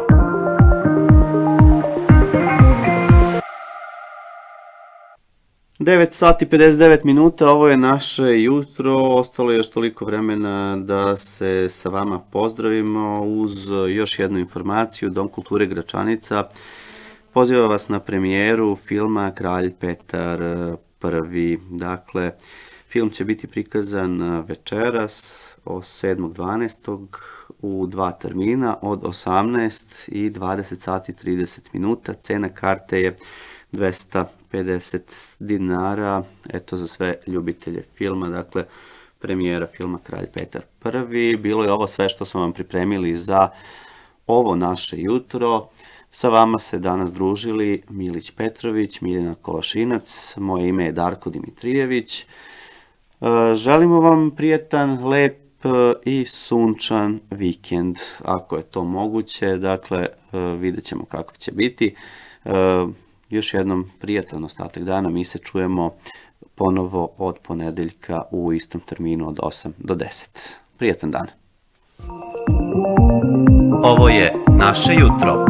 devet sati pedeset devet minuta, ovo je naše jutro, ostalo je još toliko vremena da se sa vama pozdravimo uz još jednu informaciju. Dom kulture Gračanica poziva vas na premijeru filma Kralj Petar prvi. Dakle, film će biti prikazan večeras o sedmog dvanaestog u dva termina od osamnaest i dvadeset sati trideset minuta. Cena karte je dvesta pedeset dinara, eto za sve ljubitelje filma, dakle premijera filma Kralj Petar prvi. Bilo je ovo sve što smo vam pripremili za ovo naše jutro. Sa vama se danas družili Milić Petrović, Miljana Kolašinac, moje ime je Darko Dimitrijević. Želimo vam prijetan, lep i sunčan vikend, ako je to moguće, dakle vidjet ćemo kako će biti. Još jednom prijatan ostatak dana, mi se čujemo ponovo od ponedeljka u istom terminu od osam do deset. Prijatan dan. Ovo je naše jutro.